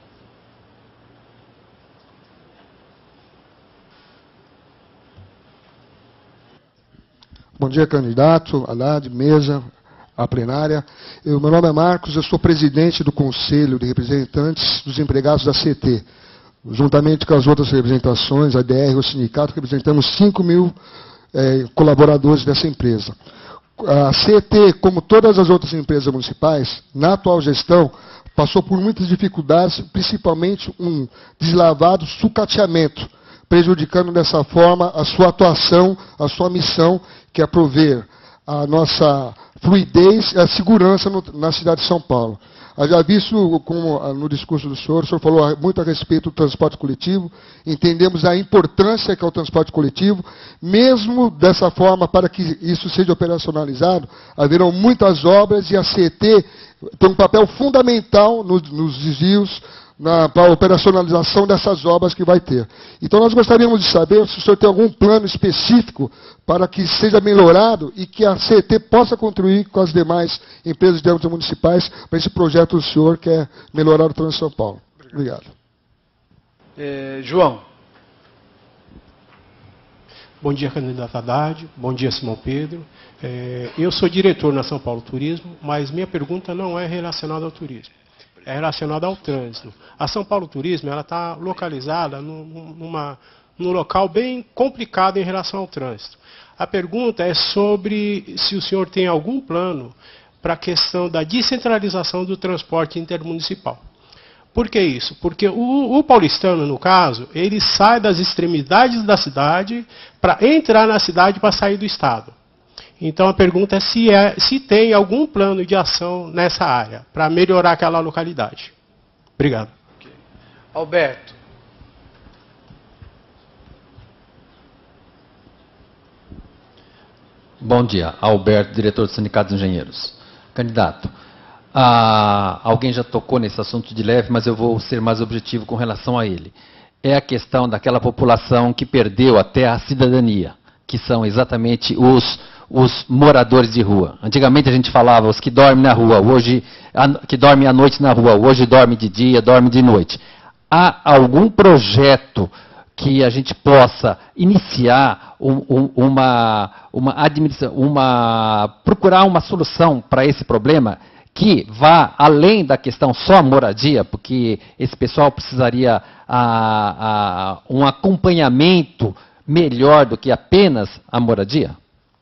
Bom dia, candidato, Haddad, mesa, a plenária. Meu nome é Marcos, eu sou presidente do Conselho de Representantes dos Empregados da CET. Juntamente com as outras representações, a DR e o sindicato, representamos 5 mil colaboradores dessa empresa. A CET, como todas as outras empresas municipais, na atual gestão, passou por muitas dificuldades, principalmente um deslavado sucateamento, prejudicando dessa forma a sua atuação, a sua missão, que é prover a nossa fluidez e a segurança na cidade de São Paulo. Já visto como no discurso do senhor falou muito a respeito do transporte coletivo, entendemos a importância que é o transporte coletivo, mesmo dessa forma, para que isso seja operacionalizado, haverão muitas obras e a CET tem um papel fundamental nos desvios, para a operacionalização dessas obras que vai ter. Então nós gostaríamos de saber se o senhor tem algum plano específico para que seja melhorado e que a CET possa contribuir com as demais empresas de âmbito municipais para esse projeto do senhor que é melhorar o trânsito de São Paulo. Obrigado.
João.
Bom dia, candidato Haddad. Bom dia, Simão Pedro. Eu sou diretor na São Paulo Turismo, mas minha pergunta não é relacionada ao turismo. É relacionada ao trânsito. A São Paulo Turismo está localizada num local bem complicado em relação ao trânsito. A pergunta é sobre se o senhor tem algum plano para a questão da descentralização do transporte intermunicipal. Por que isso? Porque o paulistano, no caso, ele sai das extremidades da cidade para entrar na cidade para sair do estado. Então a pergunta é se tem algum plano de ação nessa área, para melhorar aquela localidade. Obrigado.
Okay. Alberto.
Bom dia. Alberto, diretor do Sindicato dos Engenheiros. Candidato, alguém já tocou nesse assunto de leve, mas eu vou ser mais objetivo com relação a ele. É a questão daquela população que perdeu até a cidadania, que são exatamente os moradores de rua. Antigamente a gente falava os que dormem na rua, hoje que dormem à noite na rua, hoje dorme de dia, dorme de noite. Há algum projeto que a gente possa iniciar procurar uma solução para esse problema que vá além da questão só moradia, porque esse pessoal precisaria um acompanhamento melhor do que apenas a moradia?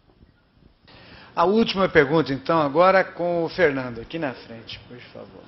A última pergunta, então, agora com o Fernando, aqui na frente, por favor.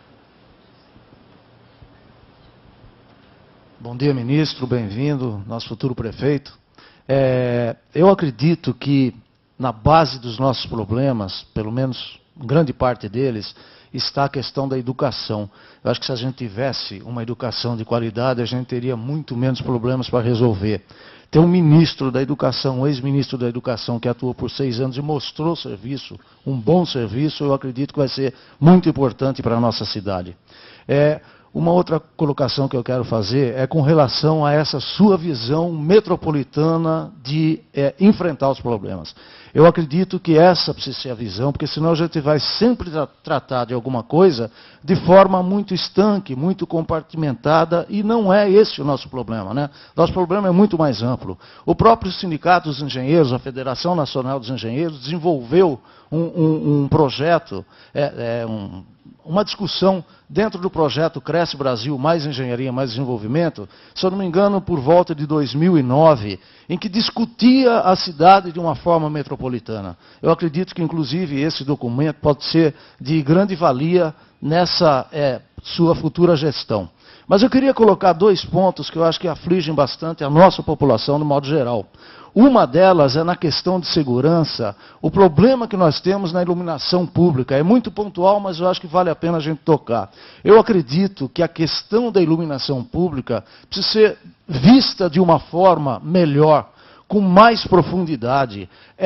Bom dia, ministro, bem-vindo, nosso futuro prefeito. Eu acredito que na base dos nossos problemas, pelo menos grande parte deles, está a questão da educação. Eu acho que se a gente tivesse uma educação de qualidade, a gente teria muito menos problemas para resolver. Tem um ministro da Educação, um ex-ministro da Educação, que atuou por 6 anos e mostrou serviço, um bom serviço, eu acredito que vai ser muito importante para a nossa cidade. Uma outra colocação que eu quero fazer é com relação a essa sua visão metropolitana de enfrentar os problemas. Eu acredito que essa precisa ser a visão, porque senão a gente vai sempre tratar de alguma coisa de forma muito estanque, muito compartimentada, e não é esse o nosso problema, né? Nosso problema é muito mais amplo. O próprio Sindicato dos Engenheiros, a Federação Nacional dos Engenheiros, desenvolveu um projeto, uma discussão dentro do projeto Cresce Brasil, mais engenharia, mais desenvolvimento, se eu não me engano, por volta de 2009, em que discutia a cidade de uma forma metropolitana. Eu acredito que, inclusive, esse documento pode ser de grande valia nessa sua futura gestão. Mas eu queria colocar 2 pontos que eu acho que afligem bastante a nossa população, no modo geral. Uma delas é na questão de segurança, o problema que nós temos na iluminação pública. É muito pontual, mas eu acho que vale a pena a gente tocar. Eu acredito que a questão da iluminação pública precisa ser vista de uma forma melhor, com mais profundidade.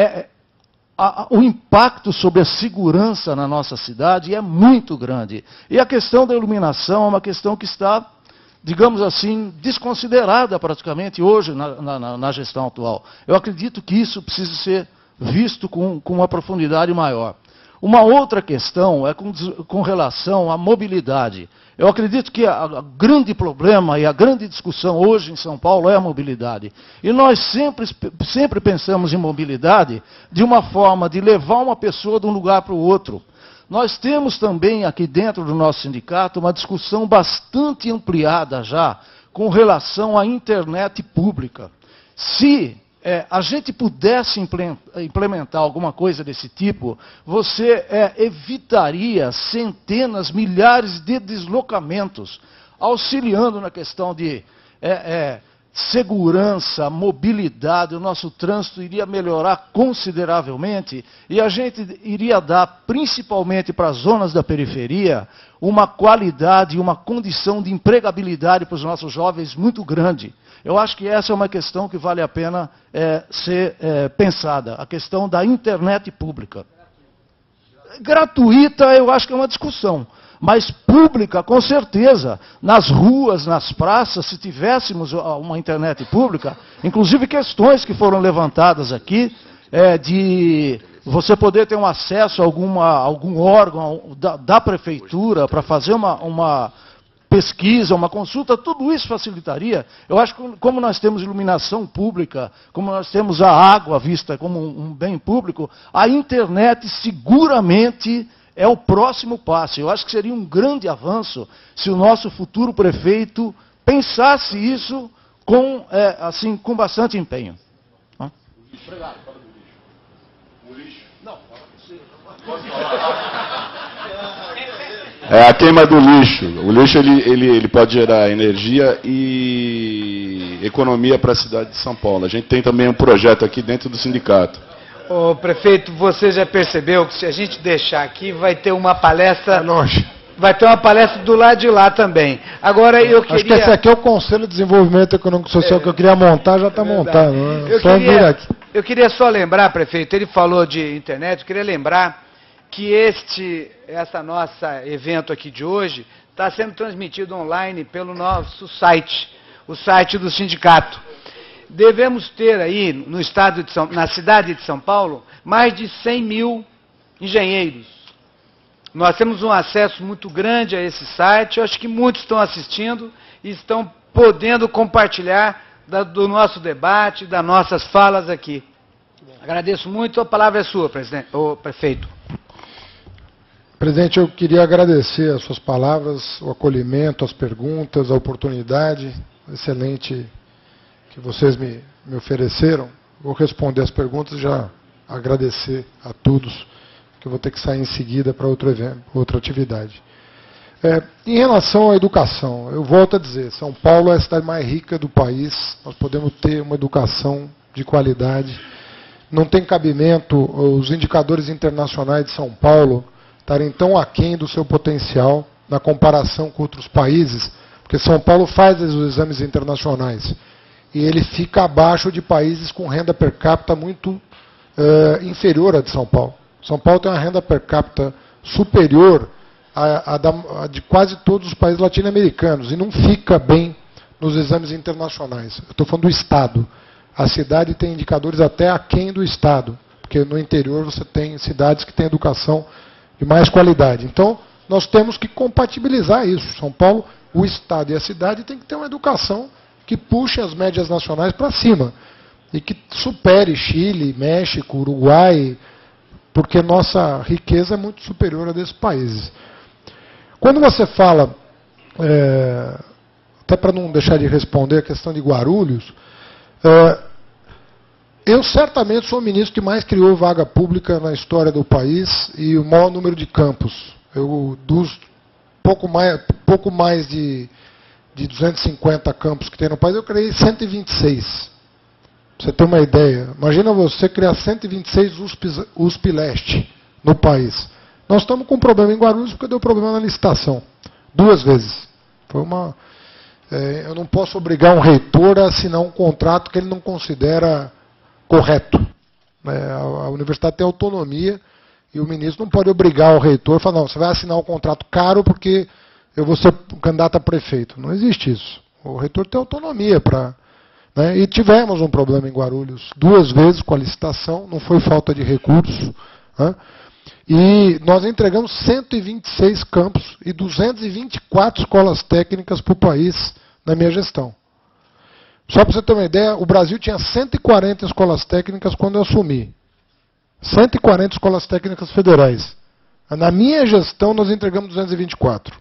O impacto sobre a segurança na nossa cidade é muito grande. E a questão da iluminação é uma questão que está, digamos assim, desconsiderada praticamente hoje na gestão atual. Eu acredito que isso precisa ser visto com uma profundidade maior. Uma outra questão é com relação à mobilidade. Eu acredito que o grande problema e a grande discussão hoje em São Paulo é a mobilidade. E nós sempre pensamos em mobilidade de uma forma de levar uma pessoa de um lugar para o outro. Nós temos também aqui dentro do nosso sindicato uma discussão bastante ampliada já com relação à internet pública. Se a gente pudesse implementar alguma coisa desse tipo, você evitaria centenas, milhares de deslocamentos, auxiliando na questão de segurança, mobilidade. O nosso trânsito iria melhorar consideravelmente e a gente iria dar, principalmente para as zonas da periferia, uma qualidade e uma condição de empregabilidade para os nossos jovens muito grande. Eu acho que essa é uma questão que vale a pena ser pensada, a questão da internet pública. Gratuita, eu acho que é uma discussão, mas pública, com certeza. Nas ruas, nas praças, se tivéssemos uma internet pública, inclusive questões que foram levantadas aqui, de você poder ter um acesso a algum órgão da prefeitura para fazer uma pesquisa, uma consulta, tudo isso facilitaria. Eu acho que como nós temos iluminação pública, como nós temos a água vista como um bem público, a internet seguramente é o próximo passo. Eu acho que seria um grande avanço se o nosso futuro prefeito pensasse isso com bastante empenho. Obrigado.
O lixo? Não, a queima do lixo. O lixo ele pode gerar energia e economia para a cidade de São Paulo. A gente tem também um projeto aqui dentro do sindicato.
Ô, prefeito, você já percebeu que se a gente deixar aqui, vai ter uma palestra... Vai ter uma palestra do lado de lá também. Agora eu queria...
Acho que esse aqui é o Conselho de Desenvolvimento Econômico e Social que eu queria montar, já está montado. Né?
Eu queria só lembrar, prefeito, ele falou de internet, eu queria lembrar que essa nossa evento aqui de hoje está sendo transmitido online pelo nosso site, o site do sindicato. Devemos ter aí, na cidade de São Paulo, mais de 100 mil engenheiros. Nós temos um acesso muito grande a esse site, eu acho que muitos estão assistindo e estão podendo compartilhar do nosso debate, das nossas falas aqui. Agradeço muito, a palavra é sua, prefeito.
Presidente, eu queria agradecer as suas palavras, o acolhimento, as perguntas, a oportunidade excelente que vocês me ofereceram. Vou responder as perguntas e já agradecer a todos, que eu vou ter que sair em seguida para outro evento, outra atividade. Em relação à educação, eu volto a dizer, São Paulo é a cidade mais rica do país, nós podemos ter uma educação de qualidade. Não tem cabimento os indicadores internacionais de São Paulo estarem tão aquém do seu potencial na comparação com outros países, porque São Paulo faz os exames internacionais e ele fica abaixo de países com renda per capita muito inferior à de São Paulo. São Paulo tem uma renda per capita superior à de quase todos os países latino-americanos e não fica bem nos exames internacionais. Eu estou falando do Estado. A cidade tem indicadores até aquém do Estado, porque no interior você tem cidades que têm educação de mais qualidade. Então, nós temos que compatibilizar isso. São Paulo, o Estado e a cidade têm que ter uma educação que puxe as médias nacionais para cima e que supere Chile, México, Uruguai, porque nossa riqueza é muito superior a desses países. Quando você fala, até para não deixar de responder a questão de Guarulhos, eu certamente sou o ministro que mais criou vaga pública na história do país e o maior número de campos. Dos pouco mais de 250 campos que tem no país, eu criei 126. Pra você ter uma ideia. Imagina você criar 126 USP Leste no país. Nós estamos com um problema em Guarulhos porque deu problema na licitação. 2 vezes. Eu não posso obrigar um reitor a assinar um contrato que ele não considera correto. A universidade tem autonomia e o ministro não pode obrigar o reitor a falar, não, você vai assinar um contrato caro porque eu vou ser candidato a prefeito. Não existe isso. O reitor tem autonomia para... E tivemos um problema em Guarulhos 2 vezes com a licitação, não foi falta de recursos. E nós entregamos 126 campos e 224 escolas técnicas para o país na minha gestão. Só para você ter uma ideia, o Brasil tinha 140 escolas técnicas quando eu assumi. 140 escolas técnicas federais. Na minha gestão, nós entregamos 224.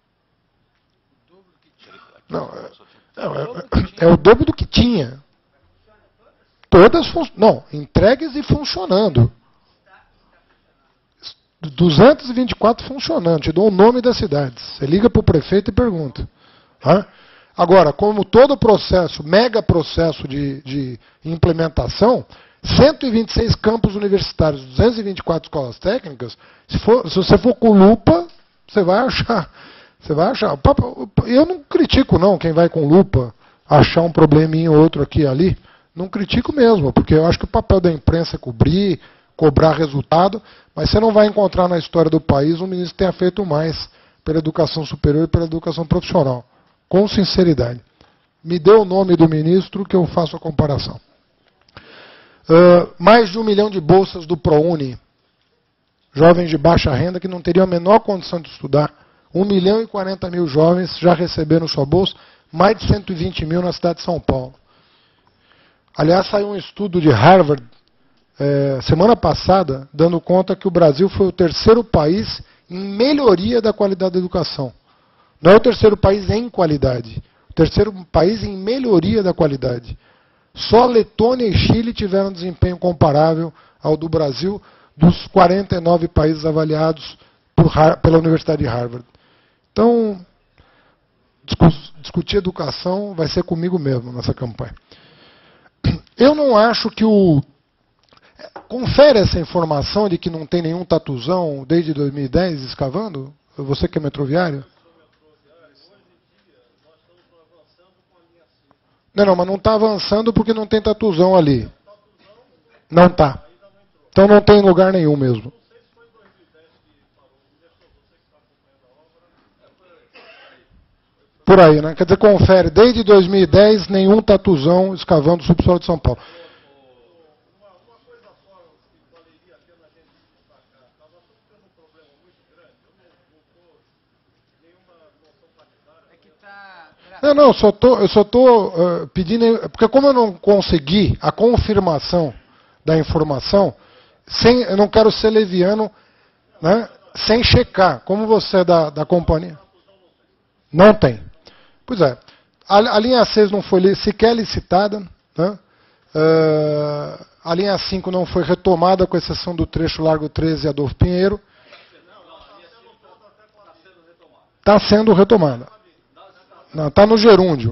Não, é o dobro do que tinha. Todas não, entregues e funcionando. 224 funcionando. Te dou o nome das cidades. Você liga para o prefeito e pergunta. Agora, como todo processo, mega processo de implementação, 126 campos universitários, 224 escolas técnicas, se você for com lupa, você vai achar. Eu não critico não quem vai com lupa achar um probleminha ou outro aqui e ali. Não critico mesmo, porque eu acho que o papel da imprensa é cobrar resultado, mas você não vai encontrar na história do país um ministro que tenha feito mais pela educação superior e pela educação profissional. Com sinceridade. Me dê o nome do ministro que eu faço a comparação. Mais de 1 milhão de bolsas do ProUni. Jovens de baixa renda que não teriam a menor condição de estudar. 1 milhão e 40 mil jovens já receberam sua bolsa. Mais de 120 mil na cidade de São Paulo. Aliás, saiu um estudo de Harvard semana passada, dando conta que o Brasil foi o 3º país em melhoria da qualidade da educação. Não é o 3º país em qualidade. O 3º país em melhoria da qualidade. Só Letônia e Chile tiveram desempenho comparável ao do Brasil, dos 49 países avaliados pela Universidade de Harvard. Então, discutir educação vai ser comigo mesmo nessa campanha. Eu não acho que confere essa informação de que não tem nenhum tatuzão desde 2010 escavando? Você que é metroviário? Não, mas não está avançando porque não tem tatuzão ali. Não está. Então não tem lugar nenhum mesmo. Por aí, né? Quer dizer, confere. Desde 2010, nenhum tatuzão escavando o subsolo de São Paulo. Não, eu só estou pedindo, porque como eu não consegui a confirmação da informação, eu não quero ser leviano, né, sem checar. Como você é da companhia? Não tem. Pois é. A linha 6 não foi sequer licitada, né? A linha 5 não foi retomada, com exceção do trecho Largo 13 e Adolfo Pinheiro. Está sendo retomada. Não, está no gerúndio.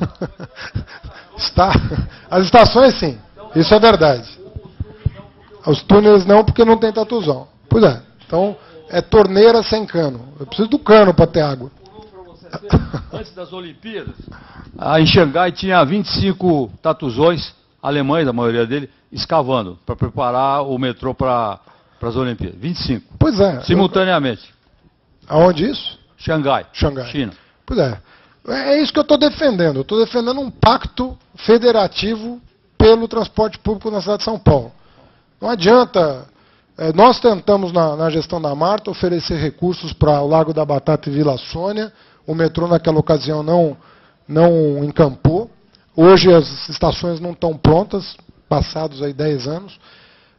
As estações, sim. Isso é verdade. Os túneis não, porque não tem tatuzão. Pois é. Então, é torneira sem cano. Eu preciso do cano para ter água.
Antes das Olimpíadas, em Xangai tinha 25 tatuzões, alemães, a maioria dele, escavando, para preparar o metrô para as Olimpíadas. 25.
Pois é.
Simultaneamente.
Aonde isso?
Xangai.
China. Pois é. É isso que eu estou defendendo. Eu estou defendendo um pacto federativo pelo transporte público na cidade de São Paulo. Não adianta. Nós tentamos, na gestão da Marta, oferecer recursos para o Largo da Batata e Vila Sônia. O metrô, naquela ocasião, não encampou. Hoje as estações não estão prontas, passados aí 10 anos.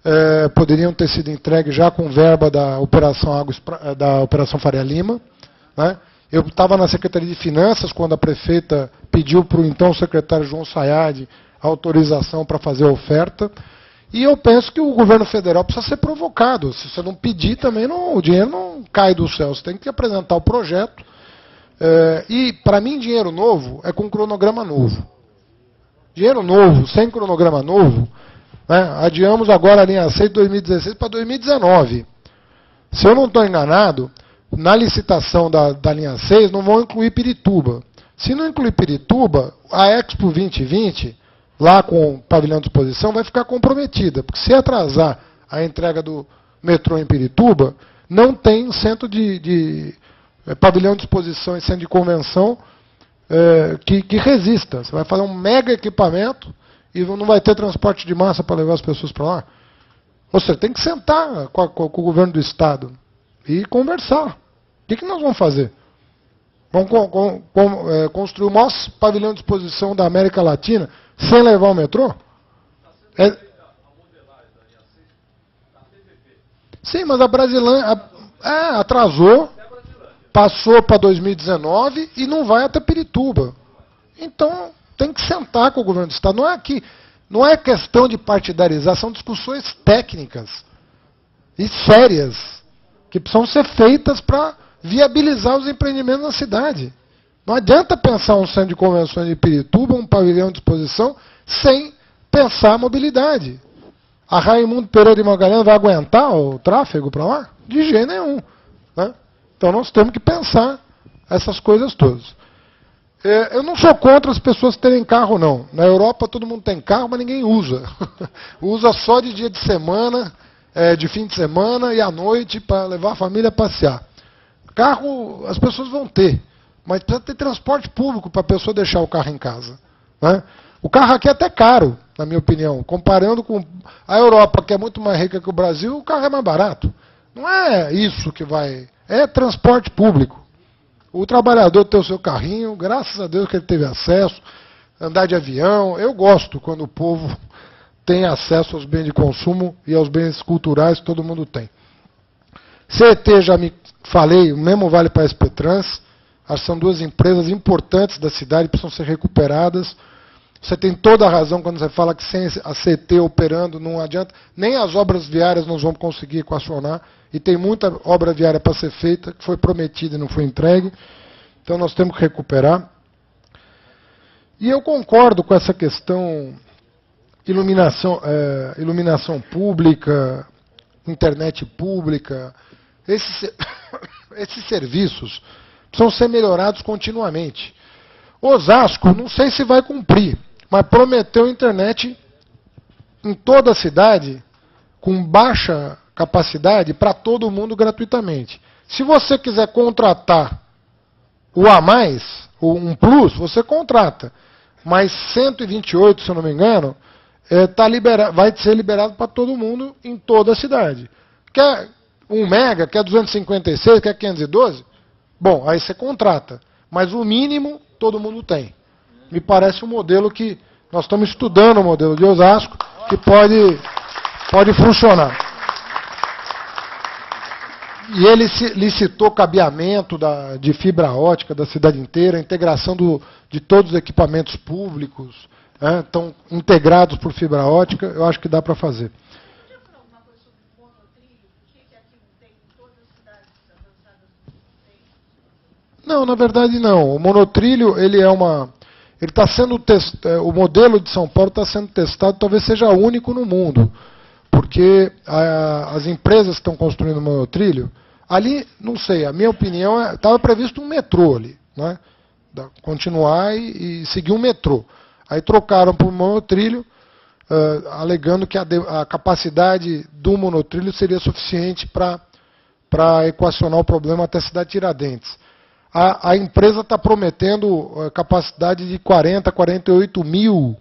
Poderiam ter sido entregues já com verba da Operação Faria Lima. né? Eu estava na Secretaria de Finanças quando a prefeita pediu para o então secretário João Sayad autorização para fazer a oferta. E eu penso que o governo federal precisa ser provocado. Se você não pedir, também o dinheiro não cai do céu. Você tem que apresentar o projeto. E, para mim, dinheiro novo é com cronograma novo. Dinheiro novo, sem cronograma novo, né? Adiamos agora a linha 6 de 2016 para 2019. Se eu não estou enganado, na licitação da linha 6 não vão incluir Pirituba. Se não incluir Pirituba, a Expo 2020, lá com o pavilhão de exposição, vai ficar comprometida. Porque se atrasar a entrega do metrô em Pirituba, não tem centro de pavilhão de exposição e centro de convenção que resista. Você vai fazer um mega equipamento e não vai ter transporte de massa para levar as pessoas para lá. Ou seja, tem que sentar com o governo do Estado e conversar. O que nós vamos fazer? Vamos construir o maior pavilhão de exposição da América Latina sem levar o metrô? Sim, mas a Brasilândia atrasou, passou para 2019 e não vai até Pirituba. Então, tem que sentar com o governo do Estado. Não é questão de partidarizar, são discussões técnicas e sérias que precisam ser feitas para viabilizar os empreendimentos na cidade. Não adianta pensar um centro de convenções de Pirituba, um pavilhão de exposição, sem pensar a mobilidade. A Raimundo Pereira de Magalhães vai aguentar o tráfego para lá? De jeito nenhum. Né? Então nós temos que pensar essas coisas todas. Eu não sou contra as pessoas terem carro, não. Na Europa todo mundo tem carro, mas ninguém usa. Usa só de dia de semana, de fim de semana e à noite para levar a família a passear. Carro as pessoas vão ter, mas precisa ter transporte público para a pessoa deixar o carro em casa. Né? O carro aqui é até caro, na minha opinião. Comparando com a Europa, que é muito mais rica que o Brasil, o carro é mais barato. Não é isso que vai... É transporte público. O trabalhador tem o seu carrinho, graças a Deus que ele teve acesso, andar de avião. Eu gosto quando o povo tem acesso aos bens de consumo e aos bens culturais que todo mundo tem. CET, já me falei, o mesmo vale para a SP Trans. Acho que são duas empresas importantes da cidade, precisam ser recuperadas. Você tem toda a razão quando você fala que sem a CET operando não adianta. Nem as obras viárias nós vamos conseguir equacionar. E tem muita obra viária para ser feita, que foi prometida e não foi entregue. Então nós temos que recuperar. E eu concordo com essa questão iluminação pública, internet pública. Esses serviços precisam ser melhorados continuamente. Osasco, não sei se vai cumprir, mas prometeu internet em toda a cidade, com baixa capacidade, para todo mundo gratuitamente. Se você quiser contratar o a mais, um plus, você contrata. Mas 128, se eu não me engano, vai ser liberado para todo mundo em toda a cidade. Quer 1 mega, quer 256, quer 512? Bom, aí você contrata. Mas o mínimo todo mundo tem. Me parece um modelo que nós estamos estudando, o modelo de Osasco, que pode funcionar. E ele licitou cabeamento de fibra ótica da cidade inteira, a integração de todos os equipamentos públicos, estão integrados por fibra ótica, eu acho que dá para fazer. Não, na verdade não. O monotrilho, ele está sendo o modelo de São Paulo está sendo testado, talvez seja único no mundo, porque as empresas que estão construindo monotrilho, ali, não sei, a minha opinião estava previsto um metrô ali, né? Continuar e seguir um metrô. Aí trocaram por monotrilho, alegando que a capacidade do monotrilho seria suficiente para equacionar o problema até a cidade de Tiradentes. A empresa está prometendo capacidade de 48 mil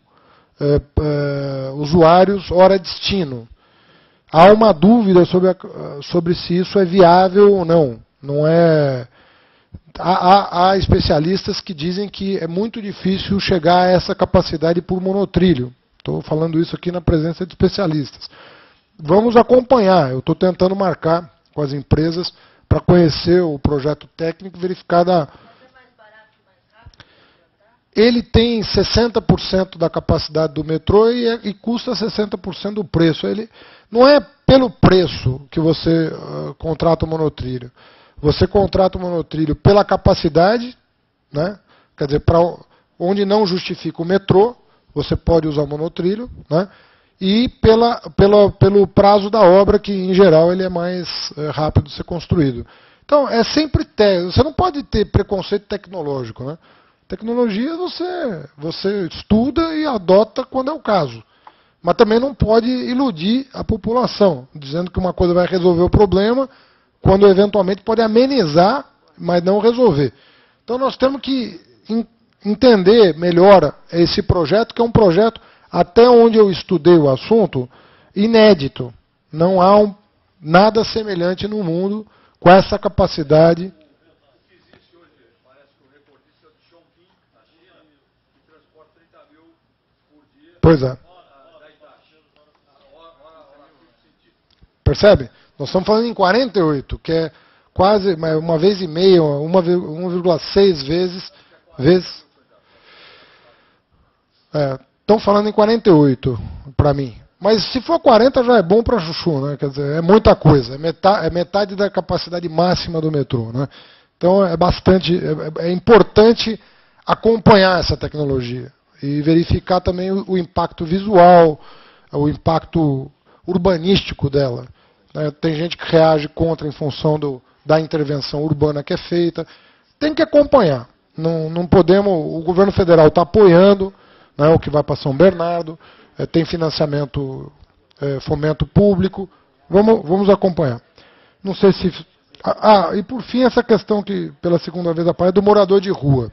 usuários hora destino. Há uma dúvida sobre se isso é viável ou não. Não é. Há especialistas que dizem que é muito difícil chegar a essa capacidade por monotrilho. Estou falando isso aqui na presença de especialistas. Vamos acompanhar. Eu estou tentando marcar com as empresas para conhecer o projeto técnico, verificar Ele tem 60% da capacidade do metrô e custa 60% do preço. Ele não é pelo preço que você contrata o monotrilho. Você contrata o monotrilho pela capacidade, né? Quer dizer, onde não justifica o metrô, você pode usar o monotrilho, né? E pelo prazo da obra, que em geral ele é mais rápido de ser construído. Então, é sempre você não pode ter preconceito tecnológico, né? Tecnologia você estuda e adota quando é o caso. Mas também não pode iludir a população, dizendo que uma coisa vai resolver o problema, quando eventualmente pode amenizar, mas não resolver. Então nós temos que entender melhor esse projeto, que é um projeto, até onde eu estudei o assunto, inédito. Não há nada semelhante no mundo com essa capacidade. Pois é. Percebe? Nós estamos falando em 48, que é quase uma vez e meia, 1,6 vezes. Estão falando em 48, para mim. Mas se for 40 já é bom para chuchu, né? Quer dizer, é muita coisa. É metade da capacidade máxima do metrô, né? Então é importante acompanhar essa tecnologia e verificar também o impacto visual, o impacto urbanístico dela. Tem gente que reage contra em função da intervenção urbana que é feita. Tem que acompanhar. Não podemos. O governo federal está apoiando, né, o que vai para São Bernardo, tem financiamento, fomento público. Vamos acompanhar. Não sei se. E por fim, essa questão que pela segunda vez aparece, do morador de rua.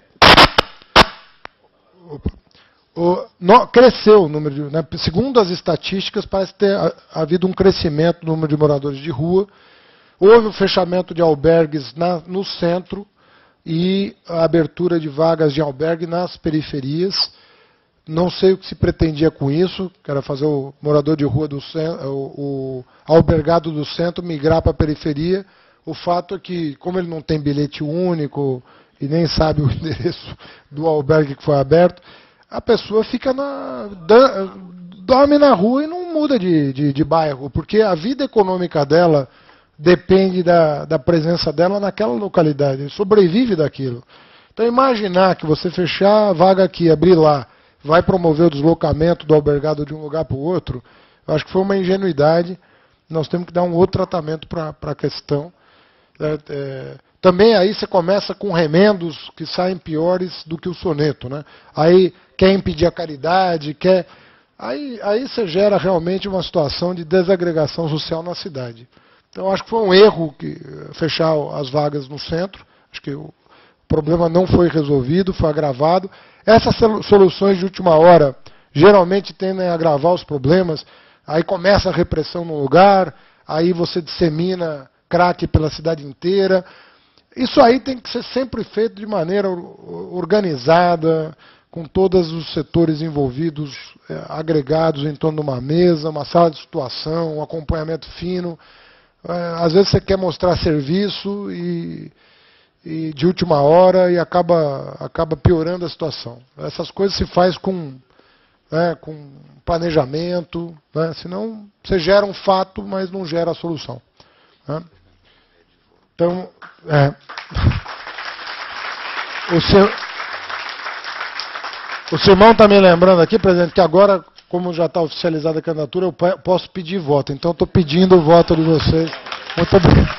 Cresceu o número de... Né, segundo as estatísticas, parece ter havido um crescimento do número de moradores de rua. Houve o fechamento de albergues no centro e a abertura de vagas de albergue nas periferias. Não sei o que se pretendia com isso, que era fazer o morador de rua do centro, o albergado do centro migrar para a periferia. O fato é que, como ele não tem bilhete único e nem sabe o endereço do albergue que foi aberto, a pessoa fica dorme na rua e não muda de bairro, porque a vida econômica dela depende da presença dela naquela localidade, sobrevive daquilo. Então imaginar que você fechar a vaga aqui, abrir lá, vai promover o deslocamento do albergado de um lugar para o outro, eu acho que foi uma ingenuidade. Nós temos que dar um outro tratamento para a questão. Também aí você começa com remendos que saem piores do que o soneto, né? Aí quer impedir a caridade, aí você gera realmente uma situação de desagregação social na cidade. Então acho que foi um erro fechar as vagas no centro. Acho que o problema não foi resolvido, foi agravado. Essas soluções de última hora geralmente tendem a agravar os problemas. Aí começa a repressão no lugar, aí você dissemina crack pela cidade inteira. Isso aí tem que ser sempre feito de maneira organizada, com todos os setores envolvidos, agregados em torno de uma mesa, uma sala de situação, um acompanhamento fino. Às vezes você quer mostrar serviço e de última hora e acaba piorando a situação. Essas coisas se faz com planejamento, né? Senão você gera um fato, mas não gera a solução. Né? Então, o Simão está me lembrando aqui, presidente, que agora, como já está oficializada a candidatura, eu posso pedir voto. Então, estou pedindo o voto de vocês. Muito obrigado.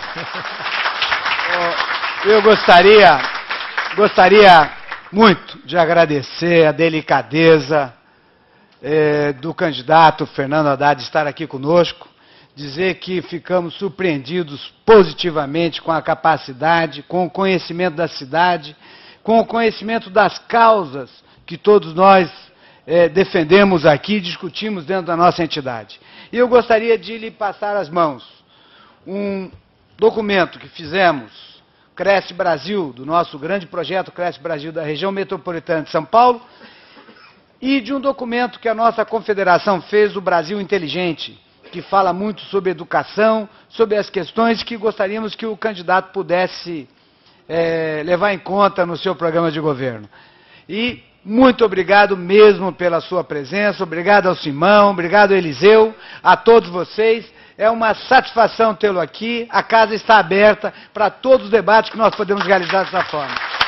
Eu gostaria muito de agradecer a delicadeza do candidato Fernando Haddad de estar aqui conosco, dizer que ficamos surpreendidos positivamente com a capacidade, com o conhecimento da cidade, com o conhecimento das causas que todos nós defendemos aqui e discutimos dentro da nossa entidade. E eu gostaria de lhe passar às mãos um documento que fizemos, Cresce Brasil, do nosso grande projeto Cresce Brasil da região metropolitana de São Paulo, e de um documento que a nossa confederação fez, o Brasil Inteligente, que fala muito sobre educação, sobre as questões que gostaríamos que o candidato pudesse levar em conta no seu programa de governo. E muito obrigado mesmo pela sua presença, obrigado ao Simão, obrigado ao Eliseu, a todos vocês. É uma satisfação tê-lo aqui, a casa está aberta para todos os debates que nós podemos realizar dessa forma.